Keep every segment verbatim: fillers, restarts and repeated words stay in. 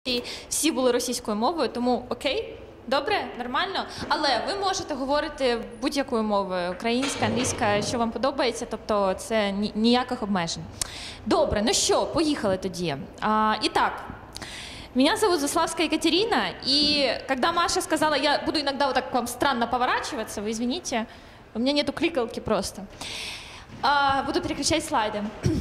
всі були російською мовою, тому окей, добре, нормально. Але ви можете говорити будь-якою мовою, українська, англійська, що вам подобається, тобто це ніяких обмежень. Добре, ну що, поїхали тоді. А, итак, меня зовут Заславская Екатерина, и когда Маша сказала, я буду иногда вот так к вам странно поворачиваться, вы извините, у меня нету кликалки просто. А, буду переключать слайды.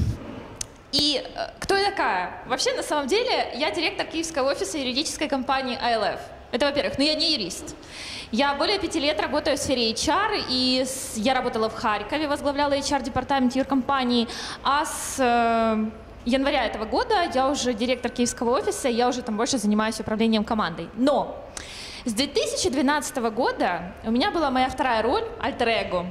И кто я такая? Вообще, на самом деле, я директор киевского офиса юридической компании ай эл эф. Это во-первых, но я не юрист. Я более пяти лет работаю в сфере эйч ар, и с... я работала в Харькове, возглавляла эйч ар-департамент юркомпании, а с э, января этого года я уже директор киевского офиса, я уже там больше занимаюсь управлением командой. Но с две тысячи двенадцатого года у меня была моя вторая роль, альтер-эго.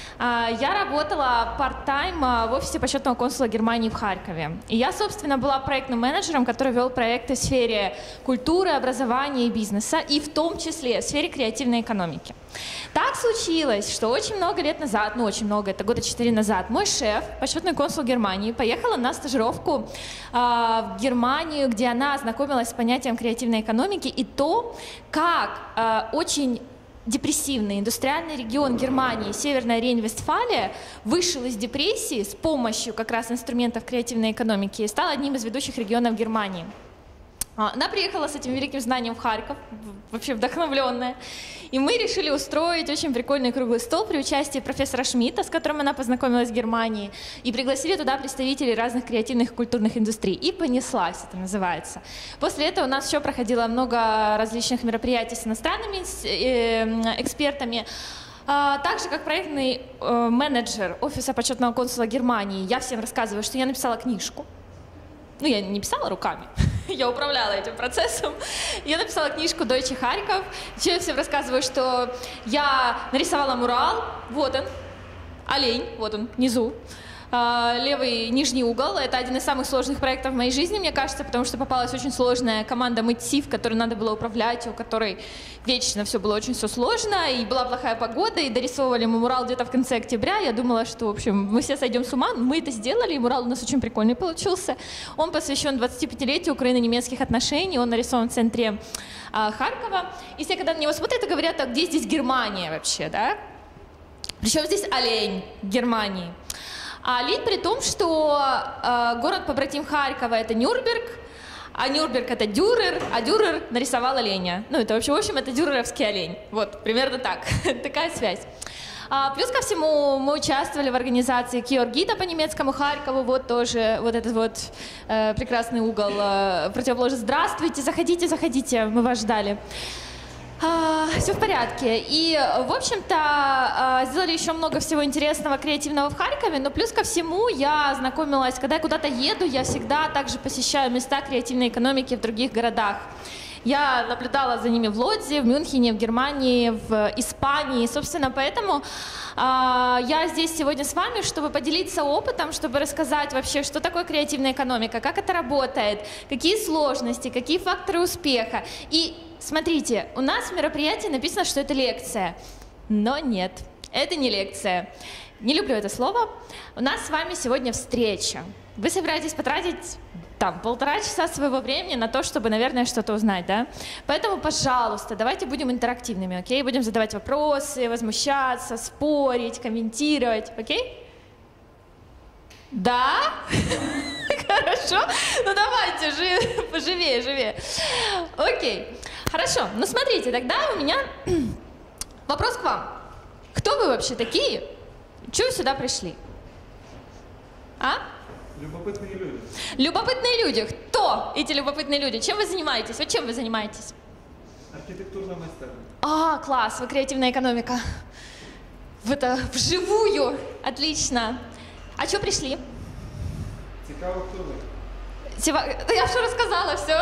Я работала парт-тайм в офисе почетного консула Германии в Харькове. И я, собственно, была проектным менеджером, который вел проекты в сфере культуры, образования и бизнеса, и в том числе в сфере креативной экономики. Так случилось, что очень много лет назад, ну очень много, это года четыре назад, мой шеф, почетный консул Германии, поехала на стажировку э, в Германию, где она ознакомилась с понятием креативной экономики и то, как э, очень депрессивный индустриальный регион Германии, Северная Рейн-Вестфалия, вышел из депрессии с помощью как раз инструментов креативной экономики и стал одним из ведущих регионов Германии. Она приехала с этим великим знанием в Харьков, вообще вдохновленная, и мы решили устроить очень прикольный круглый стол при участии профессора Шмидта, с которым она познакомилась в Германии, и пригласили туда представителей разных креативных и культурных индустрий. И понеслась, это называется. После этого у нас еще проходило много различных мероприятий с иностранными экспертами. Так же, как проектный менеджер офиса почетного консула Германии, я всем рассказываю, что я написала книжку. Ну, я не писала руками, я управляла этим процессом. Я написала книжку «Дойче Харьков». Еще я всем рассказываю, что я нарисовала мурал. Вот он, олень, вот он, внизу. Левый нижний угол. Это один из самых сложных проектов в моей жизни, мне кажется, потому что попалась очень сложная команда мытьев, которой надо было управлять, у которой вечно все было очень все сложно, и была плохая погода, и дорисовывали мы мурал где-то в конце октября. Я думала, что, в общем, мы все сойдем с ума. Мы это сделали, и мурал у нас очень прикольный получился. Он посвящен двадцатипятилетию украино-немецких отношений, он нарисован в центре а, Харькова. И все, когда на него смотрят, и говорят, а где здесь Германия вообще, да? Причем здесь олень Германии. А олень при том, что э, город-побратим Харькова — это Нюрнберг, а Нюрнберг — это Дюрер, а Дюрер нарисовал оленя. Ну, это вообще, в общем, это дюреровский олень. Вот, примерно так. Такая связь. А, плюс ко всему, мы участвовали в организации Киоргита по немецкому Харькову. Вот тоже вот этот вот э, прекрасный угол э, противоположный. Здравствуйте, заходите, заходите, мы вас ждали. А, все в порядке. И, в общем-то, а, сделали еще много всего интересного, креативного в Харькове, но плюс ко всему я знакомилась, когда я куда-то еду, я всегда также посещаю места креативной экономики в других городах. Я наблюдала за ними в Лодзе, в Мюнхене, в Германии, в Испании. Собственно, поэтому а, я здесь сегодня с вами, чтобы поделиться опытом, чтобы рассказать вообще, что такое креативная экономика, как это работает, какие сложности, какие факторы успеха. И смотрите, у нас в мероприятии написано, что это лекция, но нет, это не лекция. Не люблю это слово. У нас с вами сегодня встреча. Вы собираетесь потратить там полтора часа своего времени на то, чтобы, наверное, что-то узнать, да? Поэтому, пожалуйста, давайте будем интерактивными, окей? Будем задавать вопросы, возмущаться, спорить, комментировать, окей? Да? Хорошо? Ну давайте, поживее, живее. Окей. Хорошо. Ну смотрите, тогда у меня вопрос к вам. Кто вы вообще такие? Чего вы сюда пришли? А? Любопытные люди. Любопытные люди. Кто эти любопытные люди? Чем вы занимаетесь? Вот чем вы занимаетесь? Архитектурная майстерня. А, класс, вы креативная экономика. В это, вживую. Отлично. А что пришли? Цікаво, кто вы? Сева... Я все рассказала, все.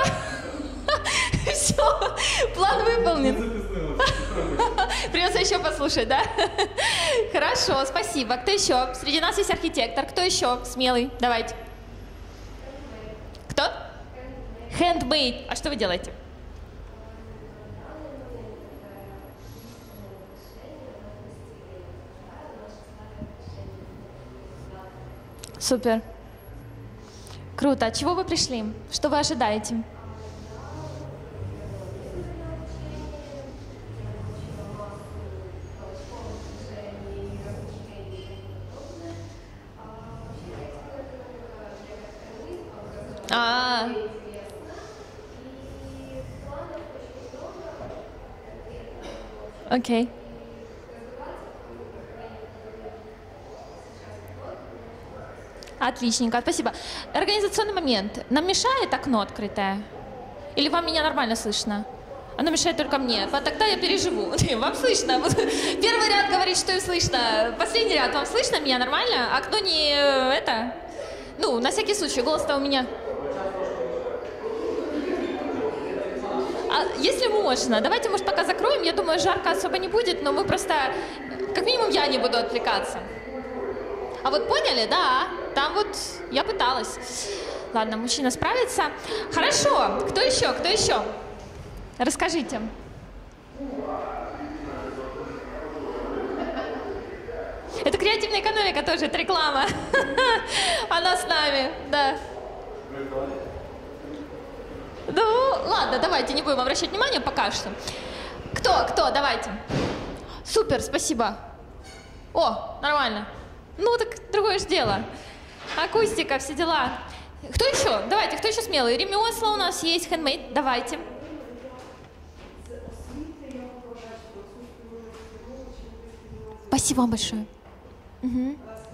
Все, план выполнен. Придется еще послушать, да? Хорошо, спасибо. Кто еще? Среди нас есть архитектор. Кто еще смелый? Давайте. Кто? Handmade. А что вы делаете? Супер. Круто. От чего вы пришли? Что вы ожидаете? Ага. Окей. Отличненько, спасибо. Организационный момент. Нам мешает окно открытое? Или вам меня нормально слышно? Оно мешает только мне. Вот тогда я переживу. Вам слышно? Вот первый ряд говорит, что им слышно. Последний ряд, вам слышно меня нормально? Окно не э, это? Ну, на всякий случай, голос-то у меня. А если можно, давайте, может, пока закроем. Я думаю, жарко особо не будет, но мы просто, как минимум, я не буду отвлекаться. А вот поняли, да, там вот я пыталась. Ладно, мужчина справится. Хорошо, кто еще, кто еще? Расскажите. Это креативная экономика тоже, это реклама. Она с нами, да. Ну, ладно, давайте, не будем обращать внимание пока что. Кто, кто, давайте. Супер, спасибо. О, нормально. Ну, так другое же дело. Акустика, все дела. Кто еще? Давайте, кто еще смелый? Ремесла у нас есть, хендмейд, давайте. Спасибо вам большое. Угу.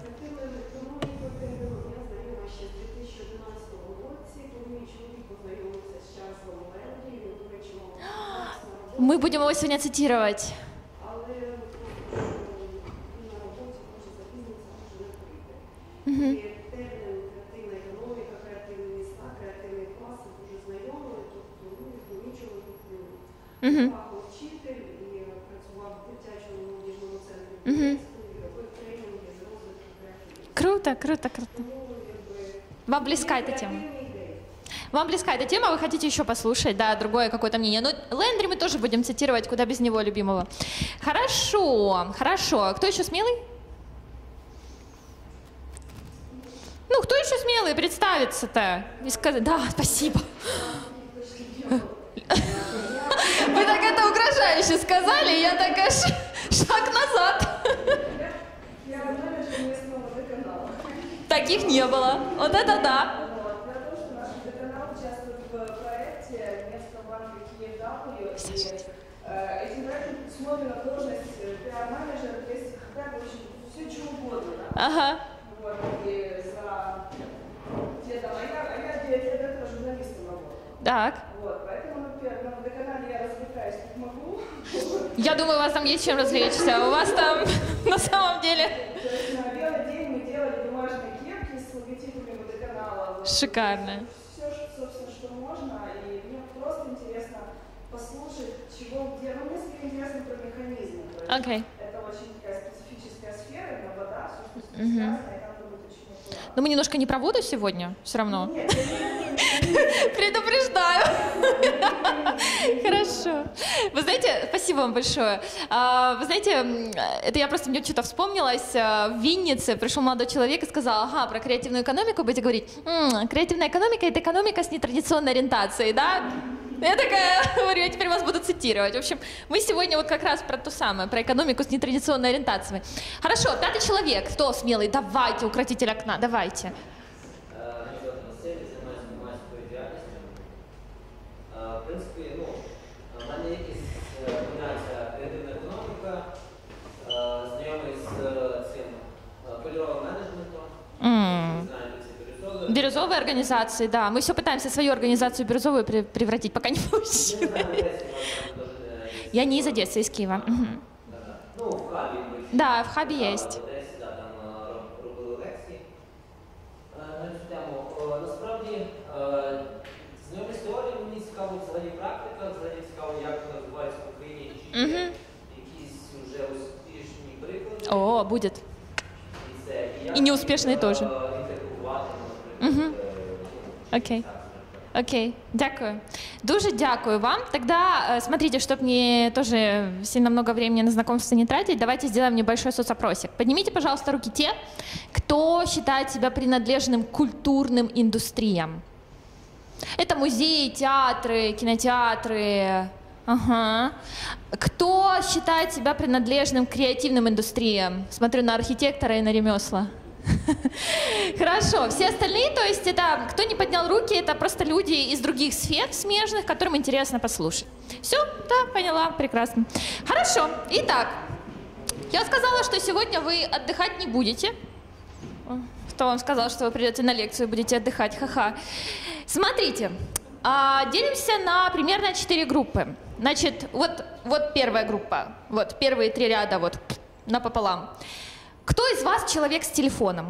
Мы будем его сегодня цитировать. Угу. Угу. Угу. Круто, круто, круто. Вам близка эта тема? Вам близка эта тема, вы хотите еще послушать, да, другое какое-то мнение. Но Лэндри мы тоже будем цитировать, куда без него любимого. Хорошо, хорошо. Кто еще смелый? Ну, кто еще смелый представиться-то? И сказать, да, спасибо. Вы так это угрожающе сказали, я так аж шаг назад. Таких не было. Вот это да. Этим проектом смотрим на должность пиар-менеджера, то есть как бы все что угодно. Да? Ага. Вот, и за где-то, а я, а я девять лет этого журналистом работала. Так. Вот, поэтому на, на водоканале я развлекаюсь как могу. Я думаю, у вас там есть чем развлечься. У вас там на самом деле... То есть на белый день мы делали бумажные кепки с логотипами водоканала. Шикарно. Все, собственно, что можно, и мне просто интересно послушать, чего, где, ну, мне скорее интересно про механизмы. Окей. Okay. Это очень такая специфическая сфера, но вода, все, что с ним связано, и там будет очень аккуратно. Но мы немножко не про воду сегодня, все равно. Нет, я не предупреждаю. Хорошо. Вы знаете, спасибо вам большое. Вы знаете, это я просто, мне что-то вспомнилось. В Виннице пришел молодой человек и сказал, ага, про креативную экономику будете говорить. М-м, креативная экономика – это экономика с нетрадиционной ориентацией, да? Я такая говорю, я теперь вас буду цитировать. В общем, мы сегодня вот как раз про то самое, про экономику с нетрадиционной ориентацией. Хорошо, пятый человек. Кто смелый? Давайте, укротитель окна, давайте. В принципі, ну, в мене якісь комбінація креативна економіка, знайомий з цим кольоровим менеджментом, Mm. знаєте, це бирюзове. Бирюзовые организации, да. Мы все пытаемся свою организацию бирюзовую при- превратить, пока не получилось. Я не из Одессы, из Киева. Мгм. Ну, в хабі. Да, в хабе есть. В Одесі, да, там робили лекції на цю тему. Насправді, знайомі з теорією, мені цікаво взагалі практика, взагалі цікаво, як вона відбувається в Україні, чи є Мгм. якісь вже успішні приклади. О, будет. І це, і як І неуспішний їх, теж. е, інтегрувати, наприклад, Мгм. е, Окей. так, Окей, дякую. Дуже дякую вам. Тогда, э, смотрите, чтобы мне тоже сильно много времени на знакомство не тратить, давайте сделаем небольшой соцопросик. Поднимите, пожалуйста, руки те, кто считает себя принадлежным к культурным индустриям. Это музеи, театры, кинотеатры. Ага. Кто считает себя принадлежным к креативным индустриям? Смотрю на архитектора и на ремесла. Хорошо, все остальные, то есть это, кто не поднял руки, это просто люди из других сфер смежных, которым интересно послушать. Все? Да, поняла, прекрасно. Хорошо, итак, я сказала, что сегодня вы отдыхать не будете. Кто вам сказал, что вы придете на лекцию и будете отдыхать? Ха-ха. Смотрите, а, делимся на примерно четыре группы. Значит, вот, вот первая группа, вот первые три ряда вот напополам. Кто из вас человек с телефоном?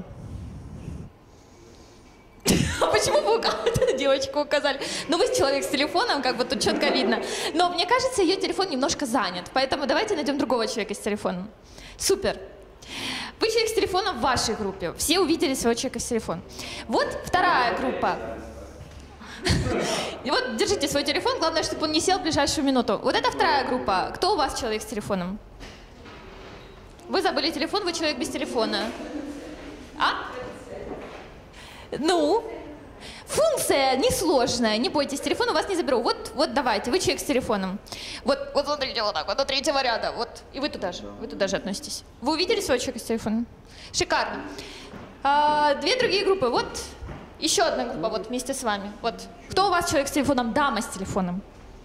А почему вы эту девочку указали? Ну, вы человек с телефоном, как бы тут четко видно. Но мне кажется, ее телефон немножко занят. Поэтому давайте найдем другого человека с телефоном. Супер. Вы человек с телефоном в вашей группе. Все увидели своего человека с телефоном. Вот вторая группа. И вот держите свой телефон, главное, чтобы он не сел в ближайшую минуту. Вот это вторая группа. Кто у вас человек с телефоном? Вы забыли телефон, вы человек без телефона. А? Ну? Функция несложная, не бойтесь, телефон у вас не заберу. Вот, вот давайте, вы человек с телефоном. Вот, вот смотрите, вот так, вот до третьего ряда. Вот, и вы туда же, вы туда же относитесь. Вы увидели своего человека с телефоном? Шикарно. А, две другие группы. Вот еще одна группа вот вместе с вами. Вот. Кто у вас человек с телефоном? Дама с телефоном.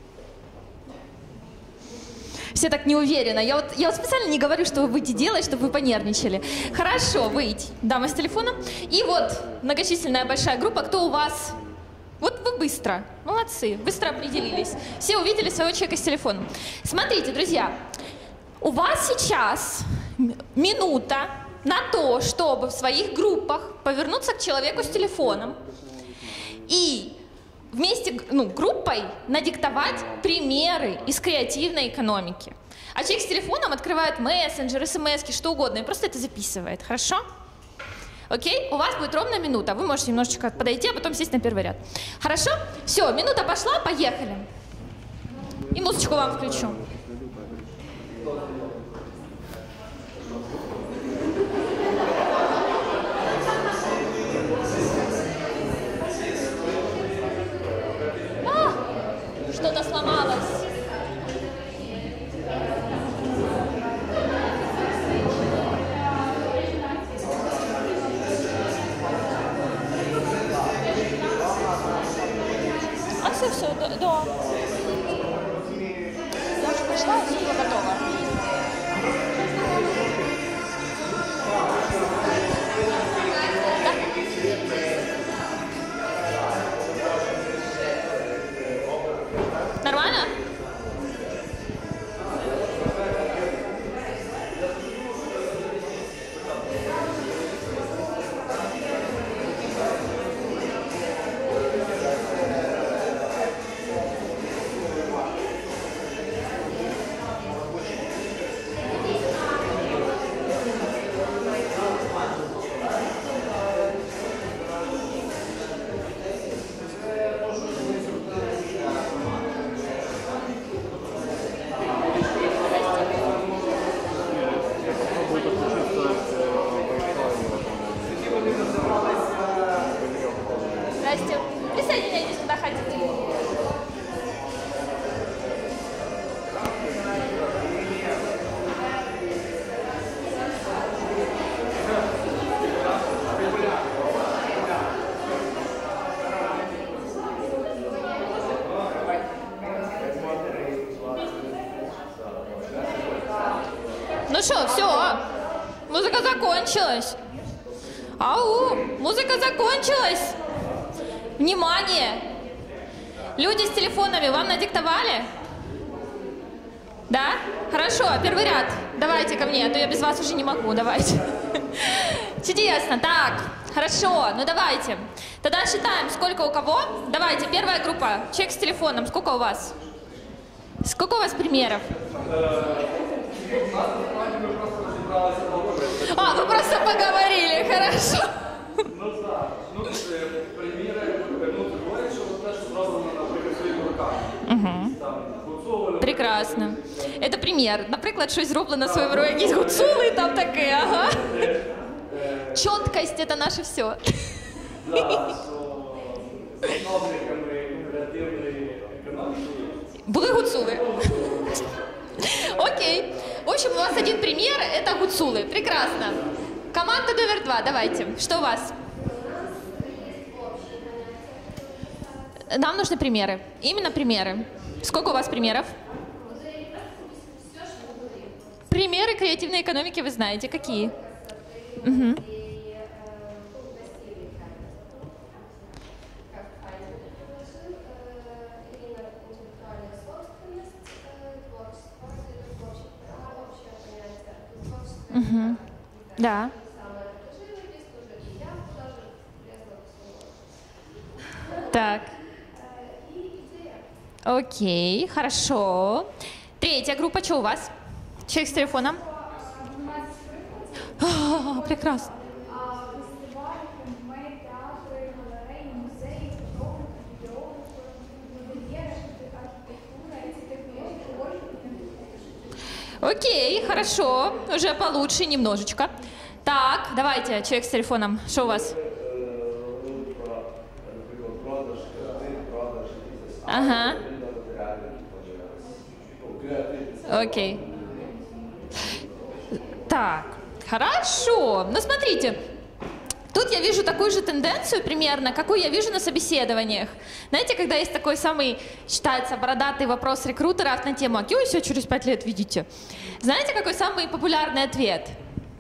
Все так неуверенно. Я вот, я вот специально не говорю, что вы будете делать, чтобы вы понервничали. Хорошо, выйти. Дама с телефоном. И вот многочисленная большая группа. Кто у вас? Вот вы быстро. Молодцы. Быстро определились. Все увидели своего человека с телефоном. Смотрите, друзья. У вас сейчас минута на то, чтобы в своих группах повернуться к человеку с телефоном и вместе, ну, группой надиктовать примеры из креативной экономики. А человек с телефоном открывает мессенджер, смс-ки, что угодно, и просто это записывает. Хорошо? Окей? У вас будет ровно минута. Вы можете немножечко подойти, а потом сесть на первый ряд. Хорошо? Все, минута пошла, поехали. И музычку вам включу. Что-то сломалось. А все, все, да. да. Я уже пришла, и все было готово. Нормально? Здрасте. Присоединяйтесь, куда хотите. Ну что, все, музыка закончилась. Ау, музыка закончилась. Внимание! Люди с телефонами вам надиктовали? Да? Хорошо, первый ряд. Давайте ко мне, а то я без вас уже не могу. Давайте. Чудесно. Так, хорошо, ну давайте. Тогда считаем, сколько у кого. Давайте, первая группа. Человек с телефоном. Сколько у вас? Сколько у вас примеров? А, вы просто поговорили, хорошо. Ну так, ну приміри, ну ти говориш, що те, що зроблено, наприклад, в своїх руках. Угу. Прекрасно. Це примір. Наприклад, щось зроблено своїм рукою, якісь гуцули там таке, ага. Чіткість – це наше все. Так, що засновниками креативної економіки були гуцули. Окей. В общем, у вас один пример – это гуцулы. Прекрасно. Команда номер два, давайте. Что у вас? Нам нужны примеры. Именно примеры. Сколько у вас примеров? Примеры креативной экономики вы знаете. Какие? Угу. Угу. Да. Так. Окей, хорошо. Третья группа, что у вас? Человек с телефоном. А, прекрасно. Окей, хорошо, уже получше немножечко. Так, давайте, человек с телефоном, что у вас? Ага. Окей. Так, хорошо. Ну, смотрите, тут я вижу такую же тенденцию примерно, какую я вижу на собеседованиях. Знаете, когда есть такой самый, считается, бородатый вопрос рекрутеров на тему, а кем вы себя через пять лет видите? Знаете, какой самый популярный ответ?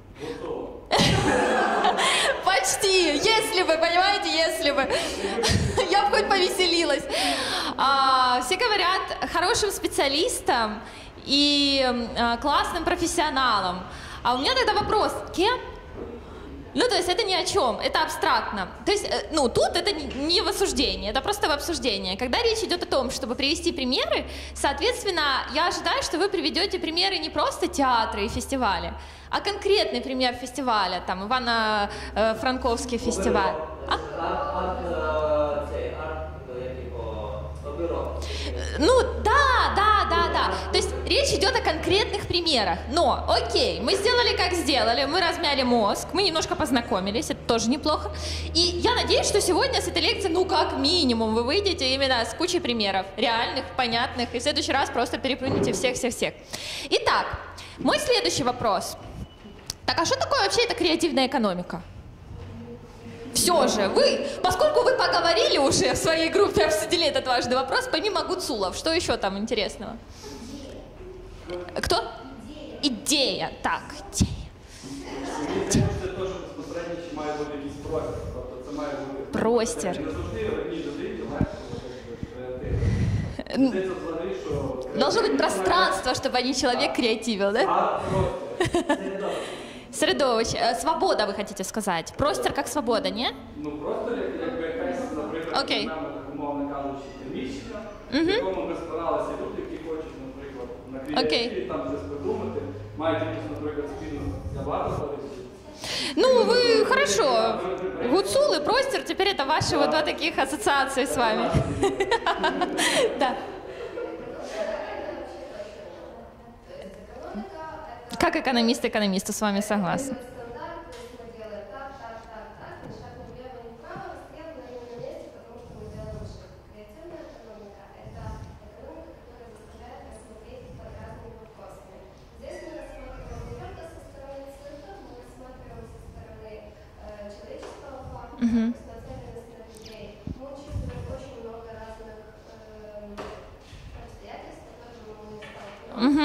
Почти, если бы, понимаете, если бы. Я бы хоть повеселилась. А, все говорят хорошим специалистам и а, классным профессионалам. А у меня тогда вопрос, кем? Ну, то есть это ни о чем, это абстрактно. То есть, ну, тут это не в осуждении, это просто в обсуждении. Когда речь идет о том, чтобы привести примеры, соответственно, я ожидаю, что вы приведете примеры не просто театры и фестивали, а конкретный пример фестиваля, там, Ивано-Франковский фестиваль. А? Ну, да, да, да, да. То есть речь идет о конкретных примерах. Но, окей, мы сделали, как сделали, мы размяли мозг, мы немножко познакомились, это тоже неплохо. И я надеюсь, что сегодня с этой лекции, ну, как минимум, вы выйдете именно с кучей примеров, реальных, понятных, и в следующий раз просто переплюнете всех-всех-всех. Итак, мой следующий вопрос. Так, а что такое вообще эта креативная экономика? Все же, вы, поскольку вы поговорили уже в своей группе, обсудили этот важный вопрос, помимо гуцулов, что еще там интересного? Кто? Идея. Так, идея. Простір. Должно быть пространство, чтобы они человек креативил, да? Середовище. Свобода, ви хочете сказати. Простір як свобода, ні? Ну, просто якби якась, наприклад, Окей. так умовно кажучи, приміщення, в якому ми збиралися люди, які хочуть, наприклад, на креативі, там щось придумати, мають якусь, наприклад, спільну забаву. Ну, вы хорошо. Гуцулы, простер, теперь это ваши вот два таких ассоциации с вами. Да. Как экономист экономисту с вами согласна. Угу. Угу.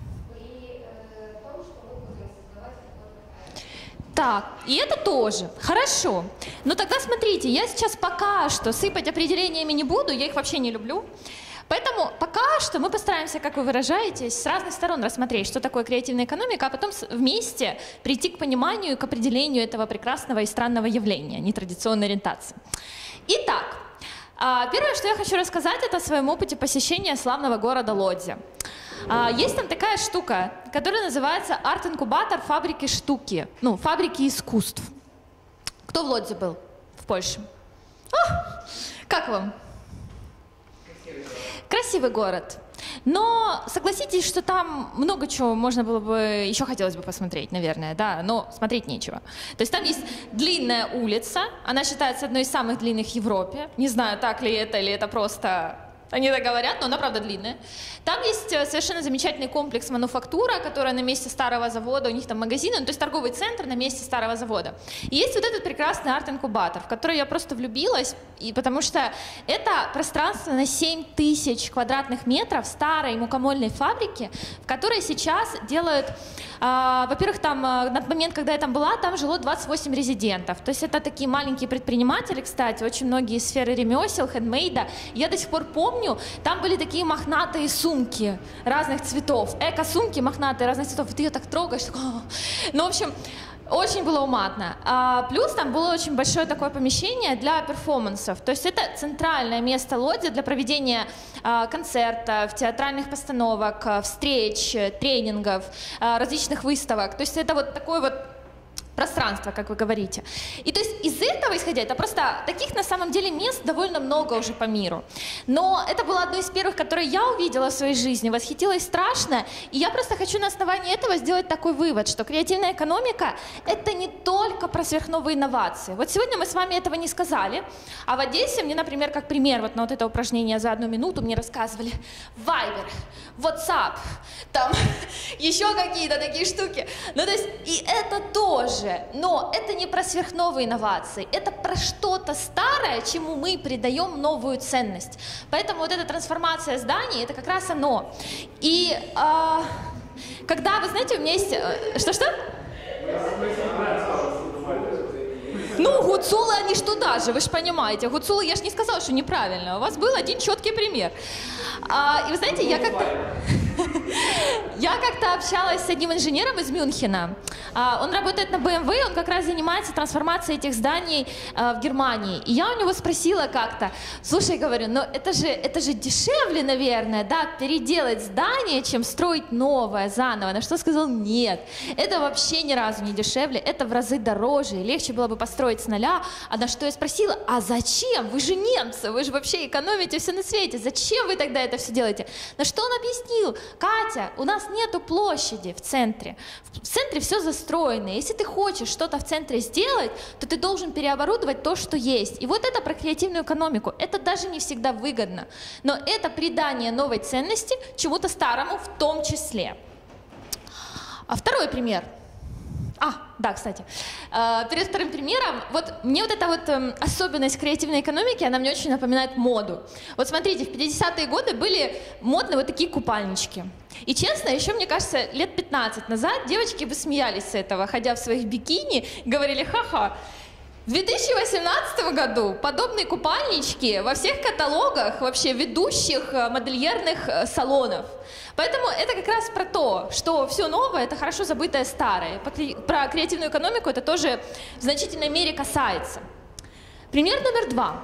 Так, и это тоже. Хорошо. Но тогда смотрите, я сейчас пока что сыпать определениями не буду, я их вообще не люблю. Поэтому пока что мы постараемся, как вы выражаетесь, с разных сторон рассмотреть, что такое креативная экономика, а потом вместе прийти к пониманию и к определению этого прекрасного и странного явления, нетрадиционной ориентации. Итак, первое, что я хочу рассказать, это о своем опыте посещения славного города Лодзя. Есть там такая штука, которая называется арт-инкубатор фабрики штуки, ну, фабрики искусств. Кто в Лодзе был в Польше? А, как вам? Красивый город. Но согласитесь, что там много чего можно было бы, еще хотелось бы посмотреть, наверное, да, но смотреть нечего. То есть там есть длинная улица, она считается одной из самых длинных в Европе. Не знаю, так ли это, или это просто они так говорят, но она, правда, длинная. Там есть совершенно замечательный комплекс «Мануфактура», которая на месте старого завода, у них там магазины, ну, то есть торговый центр на месте старого завода. И есть вот этот прекрасный арт-инкубатор, в который я просто влюбилась, и потому что это пространство на семь тысяч квадратных метров старой мукомольной фабрики, в которой сейчас делают, а, во-первых, там на момент, когда я там была, там жило двадцать восемь резидентов. То есть это такие маленькие предприниматели, кстати, очень многие из сферы ремесел, хендмейда. Я до сих пор помню, там были такие мохнатые сумки разных цветов, эко-сумки мохнатые разных цветов, и ты ее так трогаешь, такой, ну, в общем, очень было уматно. А, плюс там было очень большое такое помещение для перформансов, то есть это центральное место Лодзи для проведения а, концертов, театральных постановок, встреч, тренингов, а, различных выставок, то есть это вот такой вот пространство, как вы говорите. И то есть из этого исходя, это просто таких на самом деле мест довольно много уже по миру. Но это было одно из первых, которые я увидела в своей жизни, восхитилась страшно. И я просто хочу на основании этого сделать такой вывод, что креативная экономика — это не только про сверхновые инновации. Вот сегодня мы с вами этого не сказали, а в Одессе мне, например, как пример вот на вот это упражнение за одну минуту мне рассказывали Viber, WhatsApp, там еще какие-то такие штуки. Ну то есть и это тоже. Но это не про сверхновые инновации, это про что-то старое, чему мы придаем новую ценность. Поэтому вот эта трансформация зданий, это как раз оно. И э, когда, вы знаете, у меня есть... Что-что? Ну, гуцулы, они ж туда же, вы же понимаете. Гуцулы, я же не сказала, что неправильно. У вас был один четкий пример. А, и вы знаете, я как-то... Я как-то общалась с одним инженером из Мюнхена. Он работает на бэ эм вэ, он как раз занимается трансформацией этих зданий в Германии. И я у него спросила как-то, слушай, говорю, но это же, это же дешевле, наверное, да, переделать здание, чем строить новое заново. На что сказал, нет, это вообще ни разу не дешевле, это в разы дороже, легче было бы построить с нуля. А на что я спросила, а зачем? Вы же немцы, вы же вообще экономите все на свете, зачем вы тогда это все делаете? На что он объяснил, Катя, у нас нету площади в центре. В центре все застроено. Если ты хочешь что-то в центре сделать, то ты должен переоборудовать то, что есть. И вот это про креативную экономику. Это даже не всегда выгодно. Но это придание новой ценности чему-то старому в том числе. А второй пример. А, да, кстати. Перед вторым примером, вот мне вот эта вот э, особенность креативной экономики, она мне очень напоминает моду. Вот смотрите, в пятидесятые годы были модны вот такие купальнички. И честно, еще, мне кажется, лет пятнадцать назад девочки бы смеялись с этого, ходя в своих бикини, говорили ха-ха. В две тысячи восемнадцатом году подобные купальнички во всех каталогах вообще ведущих модельерных салонов. Поэтому это как раз про то, что все новое — это хорошо забытое старое. Про креативную экономику это тоже в значительной мере касается. Пример номер два.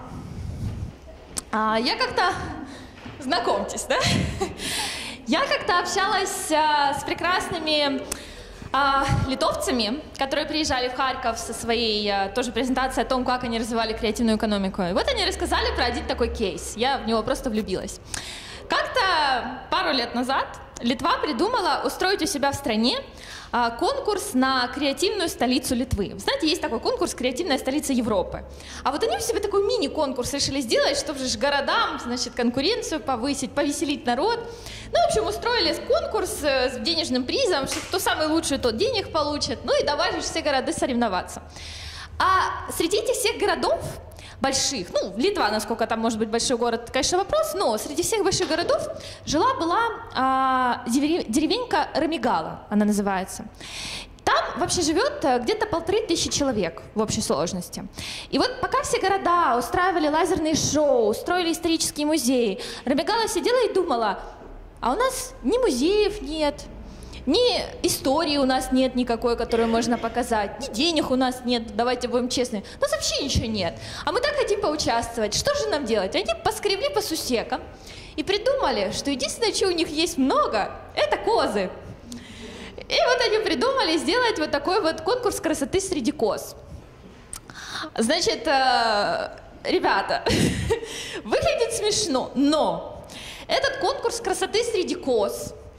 Я как-то... Знакомьтесь, да? Я как-то общалась с прекрасными... А, литовцами, которые приезжали в Харьков со своей а, тоже презентацией о том, как они развивали креативную экономику. И вот они рассказали про один такой кейс. Я в него просто влюбилась. Как-то пару лет назад Литва придумала устроить у себя в стране а, конкурс на креативную столицу Литвы. Вы знаете, есть такой конкурс «Креативная столица Европы». А вот они у себя такой мини-конкурс решили сделать, чтобы же городам, значит, конкуренцию повысить, повеселить народ. Ну, в общем, устроили конкурс с денежным призом, что кто самый лучший, тот денег получит. Ну и давай же все города соревноваться. А среди этих всех городов больших, ну, Литва, насколько там может быть большой город, конечно, вопрос, но среди всех больших городов жила-была а, деревенька Ромигала, она называется. Там вообще живет где-то полторы тысячи человек в общей сложности. И вот пока все города устраивали лазерные шоу, устроили исторические музеи, Ромигала сидела и думала, а у нас ни музеев нет, ни истории у нас нет никакой, которую можно показать, ни денег у нас нет, давайте будем честны, у нас вообще ничего нет. А мы так хотим поучаствовать, что же нам делать? Они поскребли по сусекам и придумали, что единственное, что у них есть много, это козы. И вот они придумали сделать вот такой вот конкурс красоты среди коз. Значит, ребята, выглядит смешно, но этот конкурс красоты среди коз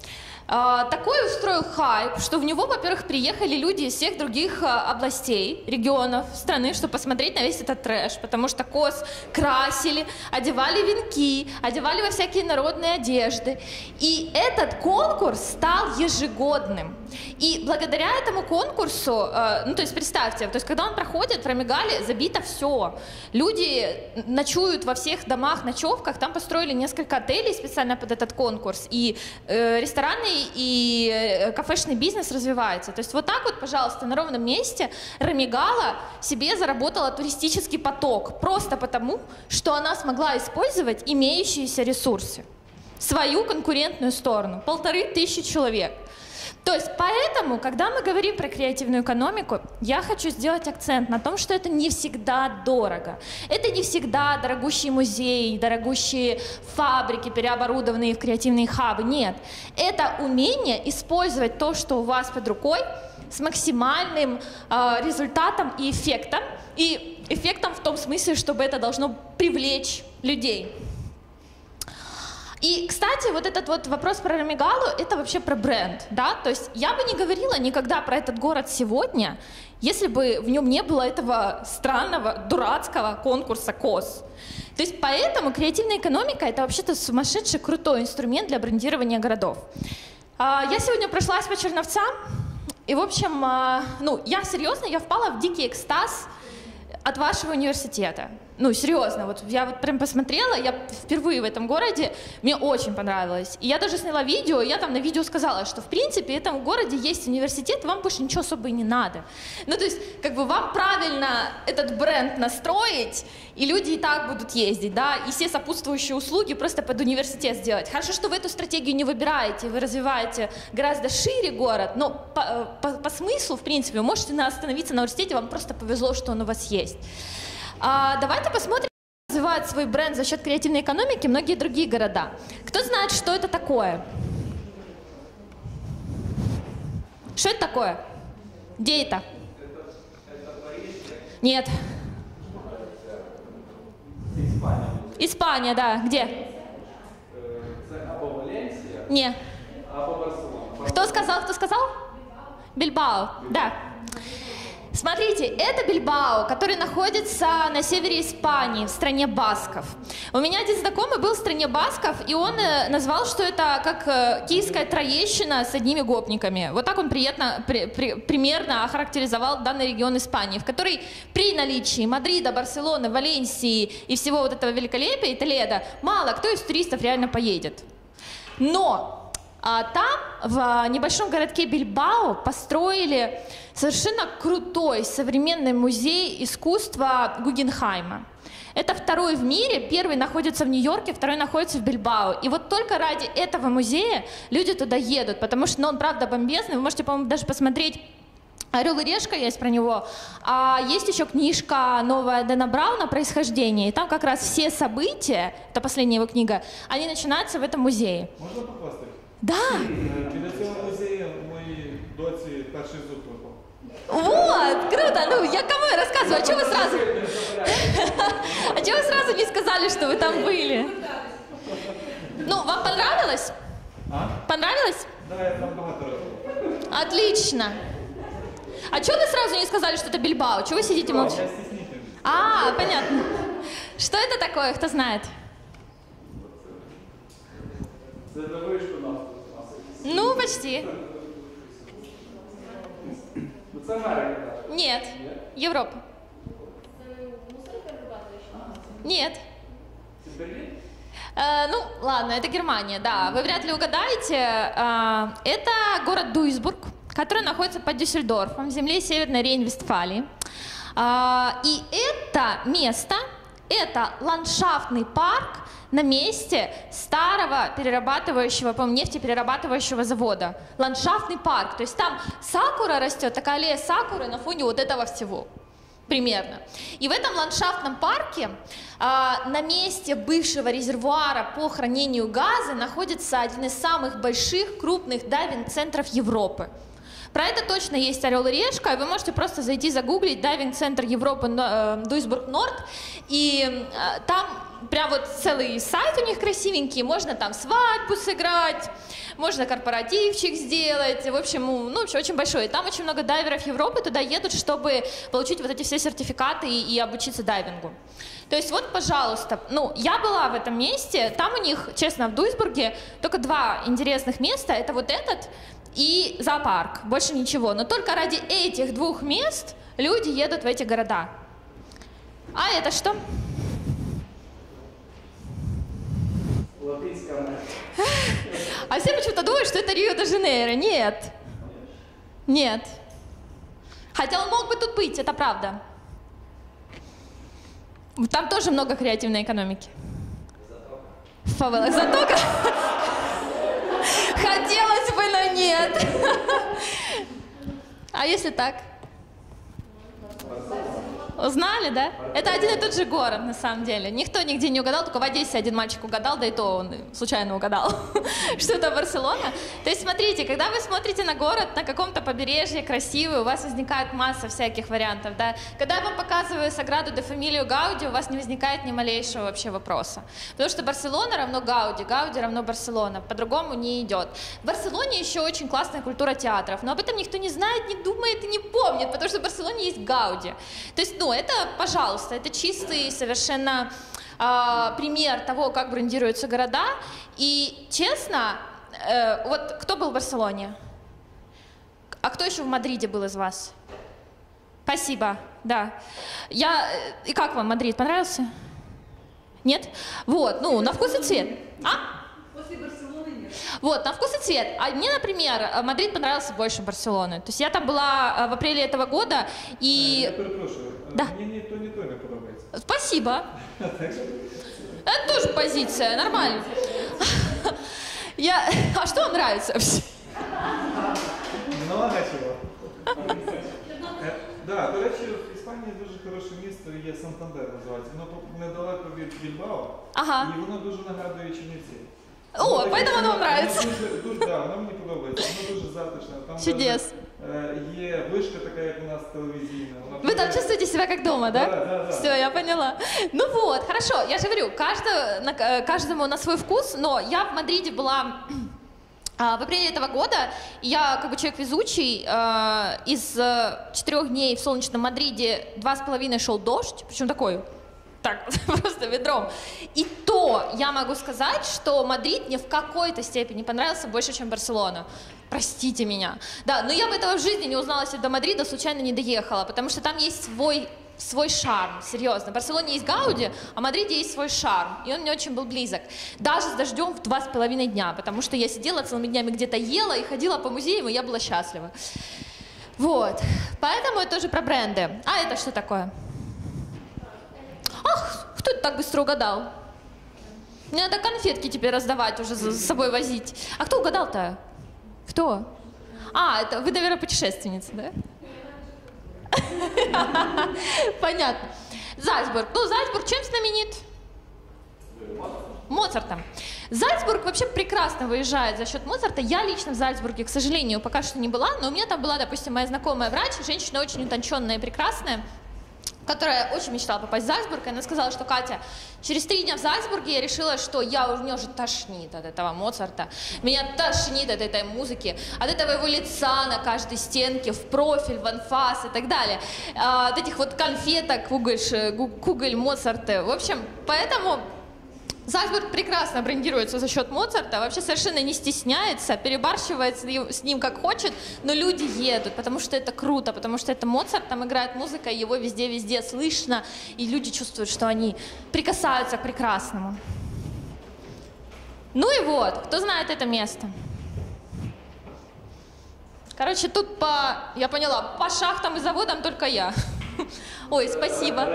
А, такой устроил хайп, что в него, во-первых, приехали люди из всех других а, областей, регионов страны, чтобы посмотреть на весь этот трэш, потому что коз красили, одевали венки, одевали во всякие народные одежды. И этот конкурс стал ежегодным. И благодаря этому конкурсу, э, ну то есть представьте, то есть когда он проходит, в Рамигале забито все. Люди ночуют во всех домах, ночевках, там построили несколько отелей специально под этот конкурс, и э, рестораны и э, кафешный бизнес развивается. То есть вот так вот, пожалуйста, на ровном месте Рамигала себе заработала туристический поток, просто потому, что она смогла использовать имеющиеся ресурсы, свою конкурентную сторону, полторы тысячи человек. То есть поэтому, когда мы говорим про креативную экономику, я хочу сделать акцент на том, что это не всегда дорого. Это не всегда дорогущие музеи, дорогущие фабрики, переоборудованные в креативные хабы. Нет, это умение использовать то, что у вас под рукой, с максимальным э, результатом и эффектом. И эффектом в том смысле, чтобы это должно привлечь людей. И, кстати, вот этот вот вопрос про Рамигалу, это вообще про бренд, да, то есть я бы не говорила никогда про этот город сегодня, если бы в нем не было этого странного, дурацкого конкурса коз. То есть поэтому креативная экономика — это вообще-то сумасшедший крутой инструмент для брендирования городов. Я сегодня прошлась по Черновцам, и, в общем, ну, я серьезно, я впала в дикий экстаз от вашего университета. Ну, серьезно, вот я вот прям посмотрела, я впервые в этом городе, мне очень понравилось. И я даже сняла видео, и я там на видео сказала, что в принципе в этом городе есть университет, вам больше ничего особо и не надо. Ну, то есть, как бы вам правильно этот бренд настроить, и люди и так будут ездить, да, и все сопутствующие услуги просто под университет сделать. Хорошо, что вы эту стратегию не выбираете, вы развиваете гораздо шире город, но по, по, по смыслу, в принципе, вы можете остановиться на университете, вам просто повезло, что он у вас есть. А, давайте посмотрим, как развивают свой бренд за счет креативной экономики многие другие города. Кто знает, что это такое? Что это такое? Где это? Нет. Испания. Испания, да. Где? Або Валенсия, Не. або Барселона. Кто сказал? Кто сказал? Бильбао. Да. Смотрите, это Бильбао, который находится на севере Испании, в стране басков. У меня один знакомый был в стране басков, и он назвал, что это как киевская Троещина с одними гопниками. Вот так он приятно, при, при, примерно охарактеризовал данный регион Испании, в который при наличии Мадрида, Барселоны, Валенсии и всего вот этого великолепия и Толедо мало кто из туристов реально поедет. Но а там, в небольшом городке Бильбао, построили совершенно крутой современный музей искусства Гугенхайма. Это второй в мире, первый находится в Нью-Йорке, второй находится в Бильбао. И вот только ради этого музея люди туда едут, потому что ну, он правда бомбезный. Вы можете, по-моему, даже посмотреть «Орел и решка» есть про него. А есть еще книжка новая Дэна Брауна «Происхождение». И там как раз все события, это последняя его книга, они начинаются в этом музее. Можна покласти? Да. Біля цього музею моїй доці перший зуб випав. Вот, круто. Ну, я кому я рассказываю? А чего вы сразу... А чего вы сразу не сказали, что вы там были? Ну, вам понравилось? А? Понравилось? Да, я там багато разів. Отлично. А чего вы сразу не сказали, что это Бильбао? Чего вы сидите молча? Я стіснитель. А, понятно. Что это такое, кто знает? Це на вишку нас. Ну, почти. Ну це Америка, так? Нет. Европа. Нет. Це Берлін? Э, ну, ладно, это Германия, да. Вы вряд ли угадаете. Э, это город Дуйсбург, который находится под Дюссельдорфом, в земле Северной Рейн-Вестфалии. Э, и это место, это ландшафтный парк на месте старого перерабатывающего, по-моему, нефтеперерабатывающего завода. Ландшафтный парк. То есть там сакура растет, такая аллея сакуры на фоне вот этого всего. Примерно. И в этом ландшафтном парке а, на месте бывшего резервуара по хранению газа находится один из самых больших, крупных дайвинг-центров Европы. Про это точно есть «Орел и решка», и вы можете просто зайти загуглить «Дайвинг-центр Европы Дуйсбург-Норд», и э, там прям вот целый сайт у них красивенький, можно там свадьбу сыграть, можно корпоративчик сделать, в общем, ну, вообще очень большой. И там очень много дайверов Европы туда едут, чтобы получить вот эти все сертификаты и, и обучиться дайвингу. То есть вот, пожалуйста, ну, я была в этом месте, там у них, честно, в Дуйсбурге только два интересных места, это вот этот и зоопарк, больше ничего. Но только ради этих двух мест люди едут в эти города. А это что? Латинская Америка. А все почему-то думают, что это Рио-де-Жанейро. Нет. Нет. Хотя он мог бы тут быть, это правда. Там тоже много креативной экономики. В фавелах Затока. Хотелось бы, но нет. А если так? Узнали, да? Это один и тот же город, на самом деле. Никто нигде не угадал, только в Одессе один мальчик угадал, да и то он случайно угадал, что это Барселона. То есть, смотрите, когда вы смотрите на город на каком-то побережье красивый, у вас возникает масса всяких вариантов, да? Когда я вам показываю Саграду де Фамилию Гауди, у вас не возникает ни малейшего вообще вопроса. Потому что Барселона равно Гауди, Гауди равно Барселона, по-другому не идет. В Барселоне еще очень классная культура театров, но об этом никто не знает, не думает и не помнит, потому что в Барселоне есть Гауди. То есть, ну, это, пожалуйста, это чистый совершенно э, пример того, как брендируются города. И, честно, э, вот кто был в Барселоне? А кто еще в Мадриде был из вас? Спасибо, да. Я... И как вам Мадрид? Понравился? Нет? Вот, ну, на вкус и цвет. А? После Барселоны нет. Вот, на вкус и цвет. А мне, например, Мадрид понравился больше Барселоны. То есть я там была в апреле этого года, и... Я перепрошую, Да. мені ні то, ні то не подобається. Спасибо. Это тоже позиция, нормально. Я... А что вам нравится вообще? Много чого. Е, Да, до речі, в Іспанії дуже хороше місто є Сантандер називається. Воно по- недалеко від Більбао, Ага. і воно дуже нагадує Чернівці. О, Воно таке поэтому оно вам саме- нравится. Воно дуже, дуже, да, воно мені подобається, воно дуже затишне. Там Чудес. навіть, е, є вишка така, як у нас телевізійна. Вона Вы там чувствуете себя как дома, да? Да, да, да. Все, я поняла. Ну вот, хорошо, я же говорю, каждого, на- э, каждому на свой вкус, но я в Мадриде была а, в апреле этого года, и я как бы человек везучий, э, из э, четырех дней в солнечном Мадриде два с половиной шел дождь, причем такой, так, просто ведром. И то я могу сказать, что Мадрид мне в какой-то степени понравился больше, чем Барселона. Простите меня. Да, но я бы этого в жизни не узнала, если до Мадрида случайно не доехала, потому что там есть свой, свой шарм, серьезно. В Барселоне есть Гауди, а в Мадриде есть свой шарм, и он мне очень был близок. Даже с дождем в два с половиной дня, потому что я сидела целыми днями где-то ела и ходила по музеям, и я была счастлива. Вот, поэтому это тоже про бренды. А это что такое? Ах, кто это так быстро угадал? Мне надо конфетки теперь раздавать, уже за с собой возить. А кто угадал-то? Кто? А, это вы, наверное, путешественница, да? Понятно. Зальцбург. Ну, Зальцбург чем знаменит? Моцартом. Зальцбург вообще прекрасно выезжает за счет Моцарта. Я лично в Зальцбурге, к сожалению, пока что не была, но у меня там была, допустим, моя знакомая врач, женщина очень утонченная и прекрасная, которая очень мечтала попасть в Зальцбург, и она сказала, что Катя, через три дня в Зальцбурге я решила, что я, у меня уже тошнит от этого Моцарта, меня тошнит от этой музыки, от этого его лица на каждой стенке, в профиль, в анфас и так далее, а, от этих вот конфеток, куголь, куголь Моцарта, в общем, поэтому... Зальцбург прекрасно брендируется за счет Моцарта, вообще совершенно не стесняется, перебарщивает с ним как хочет, но люди едут, потому что это круто, потому что это Моцарт, там играет музыка, его везде-везде слышно, и люди чувствуют, что они прикасаются к прекрасному. Ну и вот, кто знает это место? Короче, тут по, я поняла, по шахтам и заводам только я. Ой, спасибо.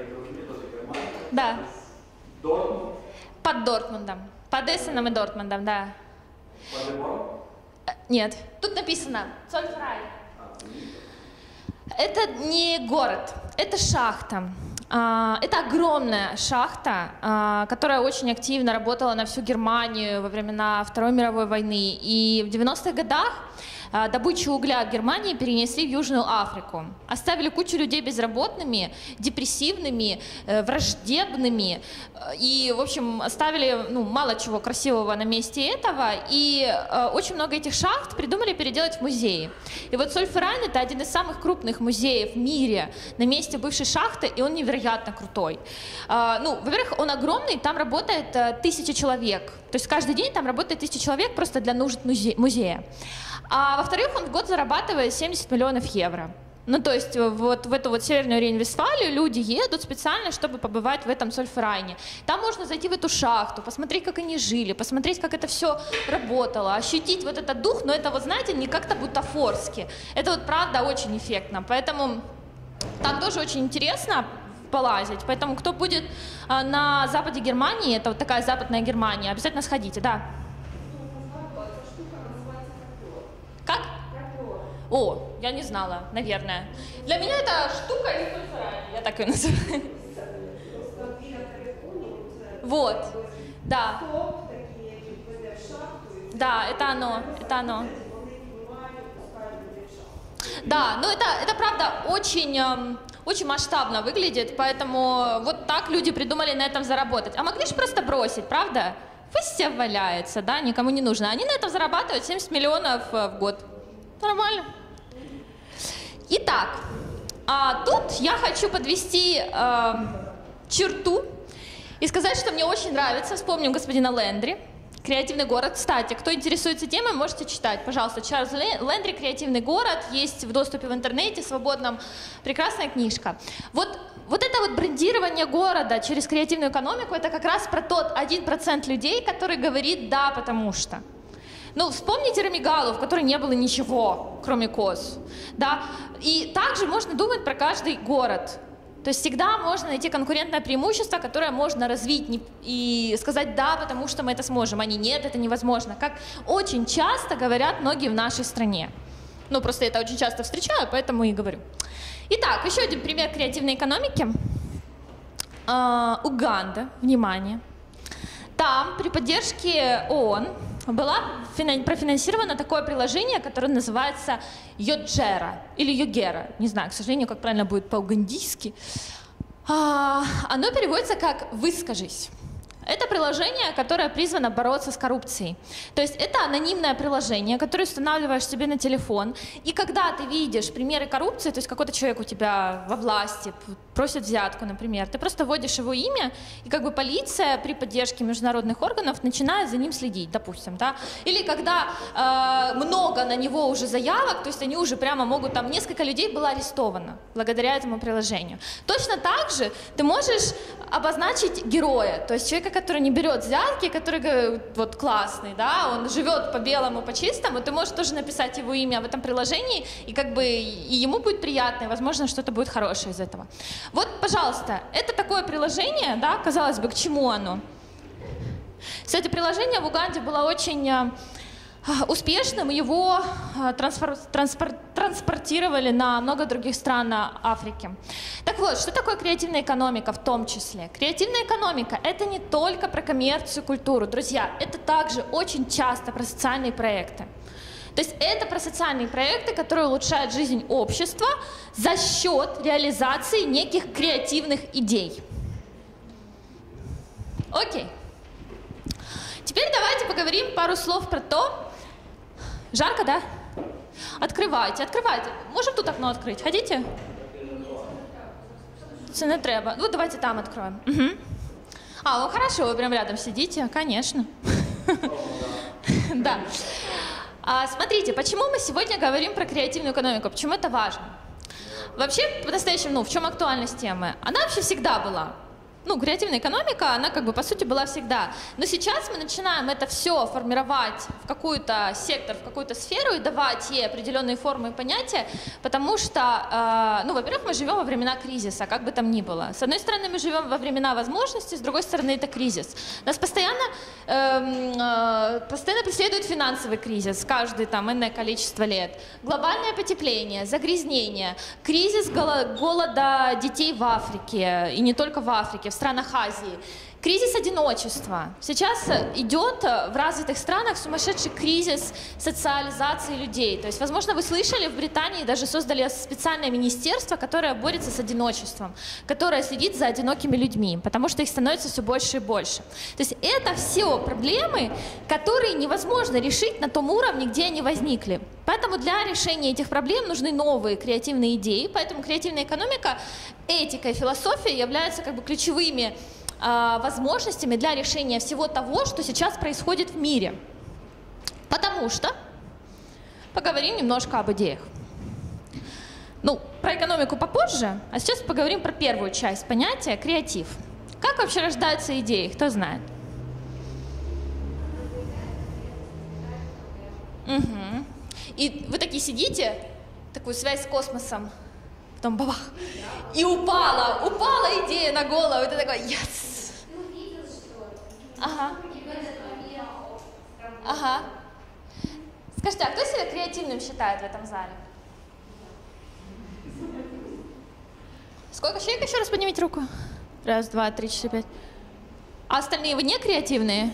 Да. Дортмунд. Под Дортмундом. Под Эссеном и Дортмундом, да. Падеборн. Э, Нет, тут написано Цольфрай. Это не город, это шахта. Это огромная шахта, которая очень активно работала на всю Германию во времена Второй мировой войны. И в девяностых годах добычу угля в Германии перенесли в Южную Африку. Оставили кучу людей безработными, депрессивными, враждебными. И, в общем, оставили ну, мало чего красивого на месте этого. И очень много этих шахт придумали переделать в музеи. И вот Зольферайн — это один из самых крупных музеев в мире на месте бывшей шахты, и он невероятно крутой. Ну, во-первых, он огромный, там работает тысяча человек. То есть каждый день там работает тысяча человек просто для нужд музея. А во-вторых, он в год зарабатывает семьдесят миллионов евро. Ну, то есть вот в эту вот Северную Рейн-Вестфалию люди едут специально, чтобы побывать в этом Зольферайне. Там можно зайти в эту шахту, посмотреть, как они жили, посмотреть, как это все работало, ощутить вот этот дух, но это, вот знаете, не как-то бутафорски. Это вот правда очень эффектно, поэтому там тоже очень интересно полазить. Поэтому кто будет на западе Германии, это вот такая западная Германия, обязательно сходите, да. Как? О, я не знала, наверное. Для меня это штука из Зольферайна, я так ее называю. Вот, да. Да, это оно, это оно. Да, но это, это правда очень, очень масштабно выглядит, поэтому вот так люди придумали на этом заработать. А могли же просто бросить, правда? Пусть все валяется, да, никому не нужно. Они на этом зарабатывают семьдесят миллионов в год. Нормально. Итак, а тут я хочу подвести э, черту и сказать, что мне очень нравится. Вспомним господина Лендри. «Креативный город». Кстати, кто интересуется темой, можете читать. Пожалуйста, Чарльз Лендри «Креативный город». Есть в доступе в интернете, свободном. Прекрасная книжка. Вот, вот это вот брендирование города через креативную экономику, это как раз про тот один процент людей, который говорит «да, потому что». Ну, вспомните Рамигалу, в которой не было ничего, кроме коз. Да? И также можно думать про каждый город. То есть всегда можно найти конкурентное преимущество, которое можно развить и сказать «да, потому что мы это сможем», а не «нет, это невозможно», как очень часто говорят многие в нашей стране. Ну, просто я это очень часто встречаю, поэтому и говорю. Итак, еще один пример креативной экономики. А, Уганда, внимание. Там при поддержке ООН было профинансировано такое приложение, которое называется Йоджера или Йогера. Не знаю, к сожалению, как правильно будет по-угандийски. А, оно переводится как «выскажись». Это приложение, которое призвано бороться с коррупцией. То есть это анонимное приложение, которое устанавливаешь себе на телефон. И когда ты видишь примеры коррупции, то есть какой-то человек у тебя во власти просит взятку, например, ты просто вводишь его имя, и как бы полиция при поддержке международных органов начинает за ним следить, допустим, да. Или когда э, много на него уже заявок, то есть они уже прямо могут, там несколько людей было арестовано благодаря этому приложению. Точно так же ты можешь обозначить героя, то есть человека, который не берет взятки, который вот классный, да, он живет по белому, по чистому, ты можешь тоже написать его имя в этом приложении, и как бы и ему будет приятно, и, возможно, что-то будет хорошее из этого. Вот, пожалуйста, это такое приложение, да, казалось бы, к чему оно? Кстати, приложение в Уганде было очень успешным, его транспор, транспор, транспортировали на много других стран Африки. Так вот, что такое креативная экономика в том числе? Креативная экономика — это не только про коммерцию, культуру, друзья, это также очень часто про социальные проекты. То есть это про социальные проекты, которые улучшают жизнь общества за счет реализации неких креативных идей. Окей. Теперь давайте поговорим пару слов про то. Жарко, да? Открывайте, открывайте. Можем тут окно открыть? Хотите? Це не треба. Ну, давайте там откроем. Угу. А, ну хорошо, вы прям рядом сидите, конечно. Да. А, смотрите, почему мы сегодня говорим про креативную экономику? Почему это важно? Вообще, по-настоящему, ну, в чем актуальность темы? Она вообще всегда была. ну, креативная экономика, она как бы по сути была всегда. Но сейчас мы начинаем это все формировать в какой-то сектор, в какую-то сферу и давать ей определенные формы и понятия, потому что, э, ну, во-первых, мы живем во времена кризиса, как бы там ни было. С одной стороны, мы живем во времена возможностей, с другой стороны, это кризис. Нас постоянно, э, э, постоянно преследует финансовый кризис, каждый там энное количество лет. Глобальное потепление, загрязнение, кризис голода детей в Африке, и не только в Африке, в странах Азии. Кризис одиночества. Сейчас идет в развитых странах сумасшедший кризис социализации людей. То есть, возможно, вы слышали, в Британии даже создали специальное министерство, которое борется с одиночеством, которое следит за одинокими людьми, потому что их становится все больше и больше. То есть это все проблемы, которые невозможно решить на том уровне, где они возникли. Поэтому для решения этих проблем нужны новые креативные идеи, поэтому креативная экономика, этика и философия являются как бы ключевыми возможностями для решения всего того, что сейчас происходит в мире. Потому что поговорим немножко об идеях. Ну, про экономику попозже, а сейчас поговорим про первую часть понятия — креатив. Как вообще рождаются идеи, кто знает? Угу. И вы такие сидите, такую связь с космосом, потом бабах, и упала, упала идея на голову, и ты такой, yes! Ага. Ага. Скажите, а кто себя креативным считает в этом зале? Сколько человек? Еще раз поднимите руку. Раз, два, три, четыре, пять. А остальные вы не креативные?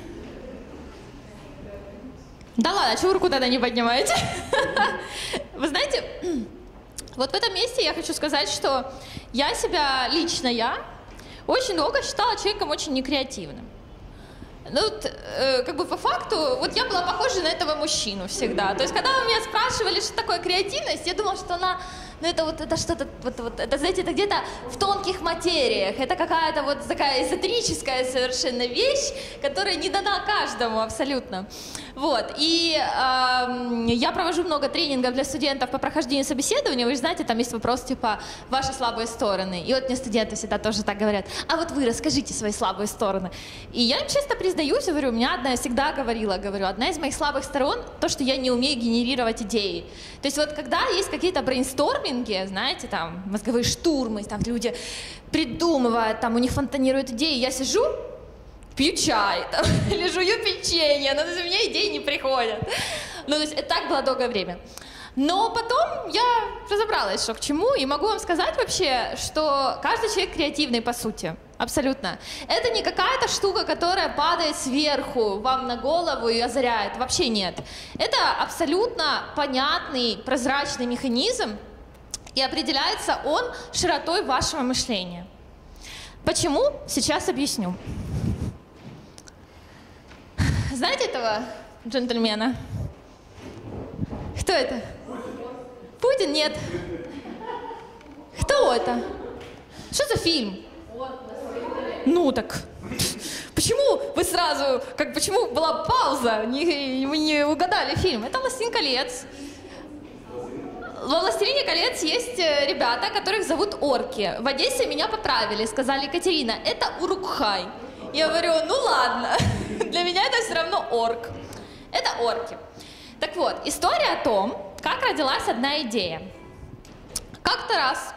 Да ладно, чего вы руку тогда не поднимаете? Вы знаете, вот в этом месте я хочу сказать, что я себя, лично я, очень долго считала человеком очень некреативным. Ну, вот, э, как бы по факту, вот я была похожа на этого мужчину всегда. То есть, когда вы меня спрашивали, что такое креативность, я думала, что она, ну, это вот, это что-то, вот, вот, это, знаете, это где-то в тонких материях. Это какая-то вот такая эзотерическая совершенно вещь, которая не дана каждому абсолютно. Вот, и э, я провожу много тренингов для студентов по прохождению собеседования. Вы же знаете, там есть вопрос типа «Ваши слабые стороны». И вот мне студенты всегда тоже так говорят: а вот вы расскажите свои слабые стороны. И я им честно признаюсь, говорю, у меня одна, я всегда говорила, говорю, одна из моих слабых сторон — то, что я не умею генерировать идеи. То есть вот когда есть какие-то брейнсторминги, знаете, там мозговые штурмы, там люди придумывают, там у них фонтанируют идеи, я сижу, пью чай, там, или жую печенье, но то есть, у меня идеи не приходят. Ну, то есть это так было долгое время. Но потом я разобралась, что к чему, и могу вам сказать вообще, что каждый человек креативный по сути, абсолютно. Это не какая-то штука, которая падает сверху вам на голову и озаряет, вообще нет. Это абсолютно понятный, прозрачный механизм, и определяется он широтой вашего мышления. Почему? Сейчас объясню. Знаете этого джентльмена? Кто это? Путин? Нет. Кто это? Что за фильм? Ну так, почему вы сразу, как почему была пауза, не, вы не угадали фильм? Это «Властелин колец». Во «Властелине колец» есть ребята, которых зовут орки. В Одессе меня поправили, сказали: Екатерина, это Урукхай. Я говорю, ну ладно, для меня это все равно орк. Это орки. Так вот, история о том, как родилась одна идея. Как-то раз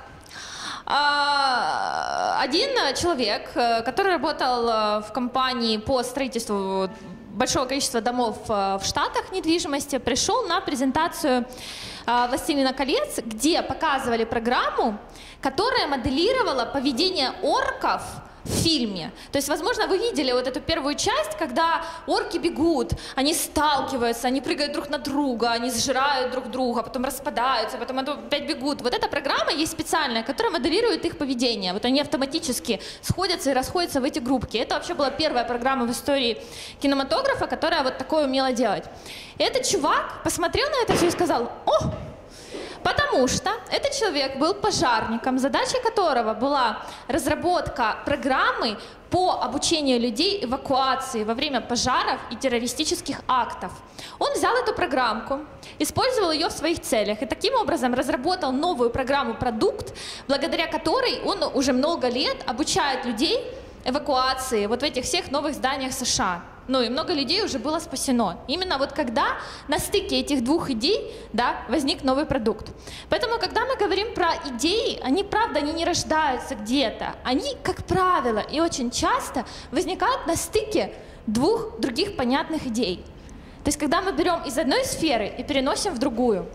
один человек, который работал в компании по строительству большого количества домов в Штатах недвижимости, пришел на презентацию «Властелина колец», где показывали программу, которая моделировала поведение орков в фильме. То есть, возможно, вы видели вот эту первую часть, когда орки бегут, они сталкиваются, они прыгают друг на друга, они сжирают друг друга, потом распадаются, потом опять бегут. Вот эта программа есть специальная, которая моделирует их поведение. Вот они автоматически сходятся и расходятся в эти группки. Это вообще была первая программа в истории кинематографа, которая вот такое умела делать. И этот чувак посмотрел на это все и сказал: о! Потому что этот человек был пожарником, задачей которого была разработка программы по обучению людей эвакуации во время пожаров и террористических актов. Он взял эту программку, использовал ее в своих целях и таким образом разработал новую программу-продукт, благодаря которой он уже много лет обучает людей эвакуации вот в этих всех новых зданиях США. Ну и много людей уже было спасено. Именно вот когда на стыке этих двух идей, да, возник новый продукт. Поэтому, когда мы говорим про идеи, они, правда, они не рождаются где-то. Они, как правило, и очень часто возникают на стыке двух других понятных идей. То есть, когда мы берем из одной сферы и переносим в другую.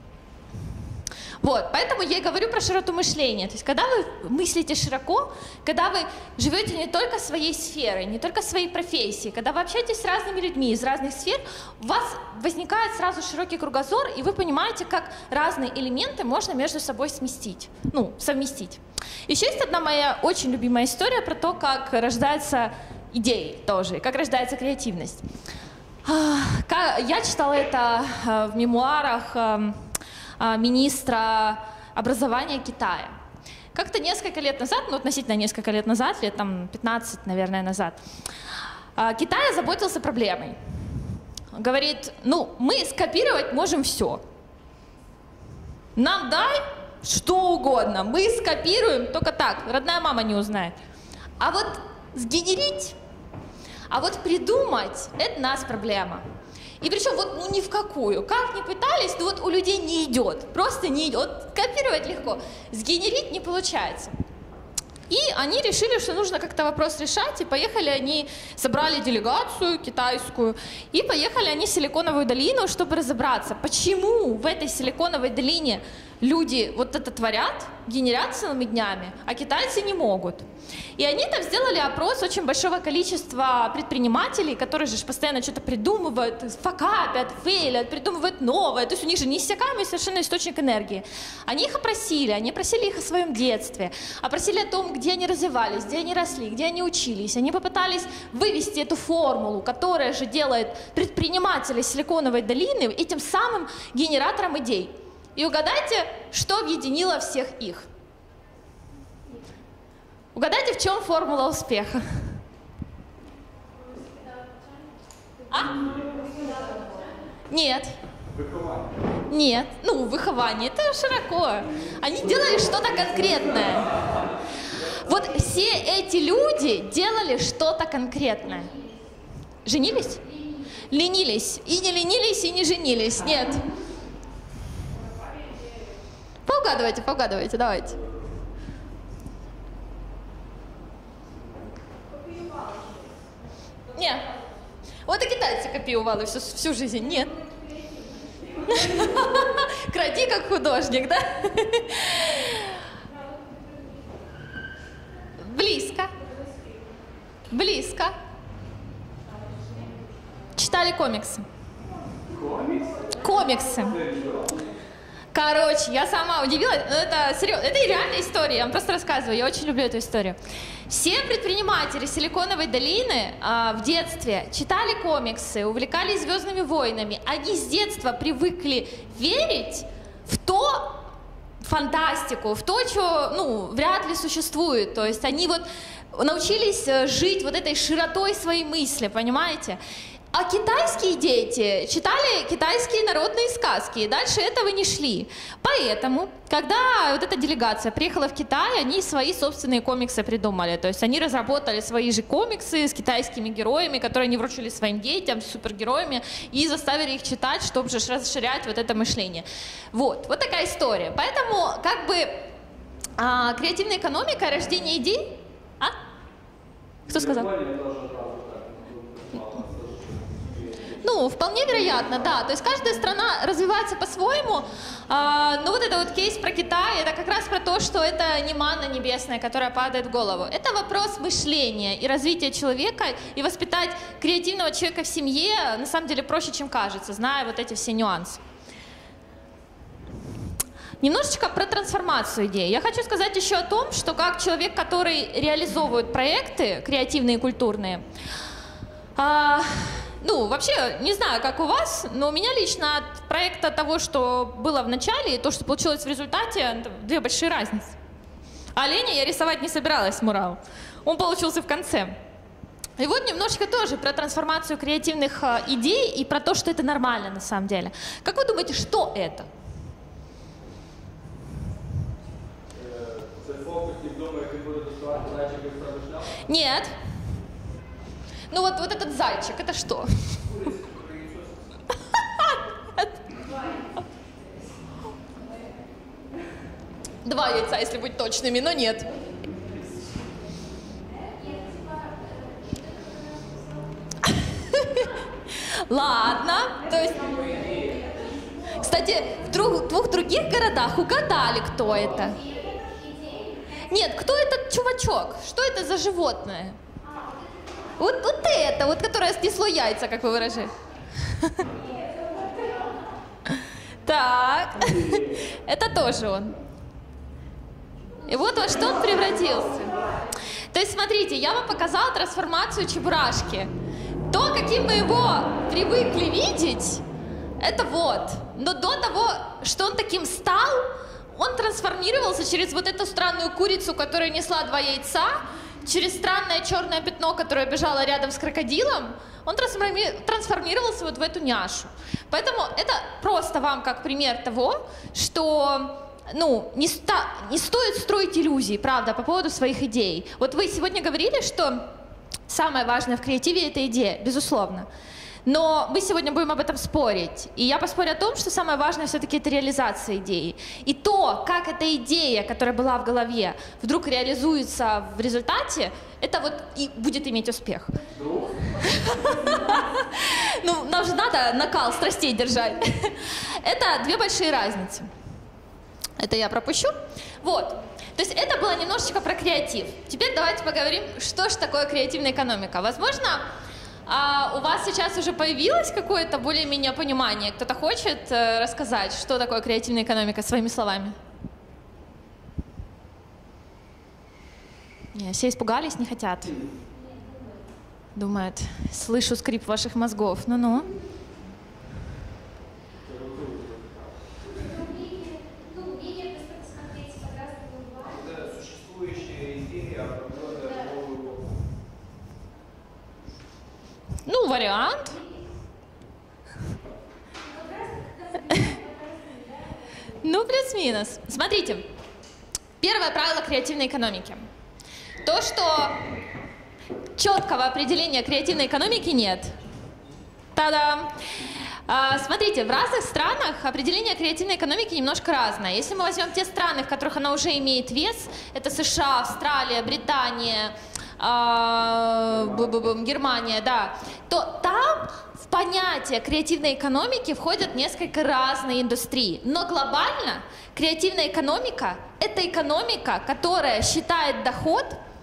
Вот, поэтому я и говорю про широту мышления. То есть, когда вы мыслите широко, когда вы живете не только своей сферой, не только своей профессией, когда вы общаетесь с разными людьми из разных сфер, у вас возникает сразу широкий кругозор, и вы понимаете, как разные элементы можно между собой сместить, ну, совместить. Еще есть одна моя очень любимая история про то, как рождаются идеи тоже, как рождается креативность. Я читала это в мемуарах министра образования Китая. Как-то несколько лет назад, ну относительно несколько лет назад, лет там пятнадцать, наверное, назад, Китай озаботился проблемой. Говорит, ну мы скопировать можем все. Нам дай что угодно, мы скопируем, только так, родная мама не узнает. А вот сгенерить, а вот придумать, это у нас проблема. И причем вот ну ни в какую. Как ни пытались, но вот у людей не идет. Просто не идет. Вот копировать легко. Сгенерить не получается. И они решили, что нужно как-то вопрос решать. И поехали они, собрали делегацию китайскую. И поехали они в Силиконовую долину, чтобы разобраться, почему в этой Силиконовой долине люди вот это творят, генерят целыми днями, а китайцы не могут. И они там сделали опрос очень большого количества предпринимателей, которые же постоянно что-то придумывают, факапят, фейлят, придумывают новое. То есть у них же неиссякаемый совершенно источник энергии. Они их опросили, они опросили их о своем детстве, опросили о том, где они развивались, где они росли, где они учились. Они попытались вывести эту формулу, которая же делает предпринимателей Силиконовой долины этим самым генератором идей. И угадайте, что объединило всех их? Угадайте, в чем формула успеха? А? Нет. Выхование. Нет. Ну, выхование, это широко. Они делали что-то конкретное. Вот все эти люди делали что-то конкретное. Женились? Ленились. И не ленились, и не женились. Нет. Поугадывайте, поугадывайте, давайте. Нет. Вот и китайцы копировали всю, всю жизнь. Нет. Кради как художник, да? Близко. Близко. Читали комиксы. Комиксы? Комиксы. Короче, я сама удивилась, но это серьезно, это реальная история, я вам просто рассказываю, я очень люблю эту историю. Все предприниматели Силиконовой долины а, в детстве читали комиксы, увлекались «Звездными войнами». Они с детства привыкли верить в то, фантастику, в то, что ну, вряд ли существует. То есть они вот научились жить вот этой широтой своей мысли, понимаете? А китайские дети читали китайские народные сказки, и дальше этого не шли. Поэтому, когда вот эта делегация приехала в Китай, они свои собственные комиксы придумали. То есть они разработали свои же комиксы с китайскими героями, которые они вручили своим детям, с супергероями, и заставили их читать, чтобы же расширять вот это мышление. Вот, вот такая история. Поэтому, как бы, а, креативная экономика, рождение идей... А? Кто сказал? Ну, вполне вероятно, да. То есть каждая страна развивается по-своему. А, но вот это вот кейс про Китай, это как раз про то, что это не манна небесная, которая падает в голову. Это вопрос мышления и развития человека. И воспитать креативного человека в семье на самом деле проще, чем кажется, зная вот эти все нюансы. Немножечко про трансформацию идей. Я хочу сказать еще о том, что как человек, который реализовывает проекты креативные и культурные, а, ну, вообще, не знаю, как у вас, но у меня лично от проекта того, что было в начале, и то, что получилось в результате, две большие разницы. Оленя я рисовать не собиралась, мурал. Он получился в конце. И вот немножечко тоже про трансформацию креативных а, идей и про то, что это нормально на самом деле. Как вы думаете, что это? Нет. Ну вот, вот этот зайчик, это что? Два яйца, если быть точными, но нет. Ладно, то есть... Кстати, в двух, двух других городах угадали, кто это. Нет, кто этот чувачок? Что это за животное? Вот, вот это, вот которое снесло яйца, как вы выражаете. Так, это тоже он. И вот во что он превратился. То есть, смотрите, я вам показала трансформацию Чебурашки. То, каким мы его привыкли видеть, это вот. Но до того, что он таким стал, он трансформировался через вот эту странную курицу, которая несла два яйца, через странное черное пятно, которое бежало рядом с крокодилом, он трансформи... трансформировался вот в эту няшу. Поэтому это просто вам как пример того, что... Ну, не, ста... не стоит строить иллюзии, правда, по поводу своих идей. Вот вы сегодня говорили, что самое важное в креативе — это идея, безусловно. Но мы сегодня будем об этом спорить. И я поспорю о том, что самое важное все-таки это реализация идеи. И то, как эта идея, которая была в голове, вдруг реализуется в результате, это вот и будет иметь успех. Ну, нам же надо накал страстей держать. Это две большие разницы. Это я пропущу. Вот. То есть это было немножечко про креатив. Теперь давайте поговорим, что же такое креативная экономика. Возможно, у вас сейчас уже появилось какое-то более-менее понимание. Кто-то хочет рассказать, что такое креативная экономика своими словами? Не, все испугались, не хотят. Думают, слышу скрип ваших мозгов. Ну-ну. Ну, вариант. Ну, плюс-минус. Смотрите, первое правило креативной экономики. То, что четкого определения креативной экономики нет. Та-дам! А, смотрите, в разных странах определение креативной экономики немножко разное. Если мы возьмем те страны, в которых она уже имеет вес, это США, Австралия, Британия, а, Германия, да, то там в понятие креативной экономики входят несколько разные индустрии. Но глобально креативная экономика – это экономика, которая считает доход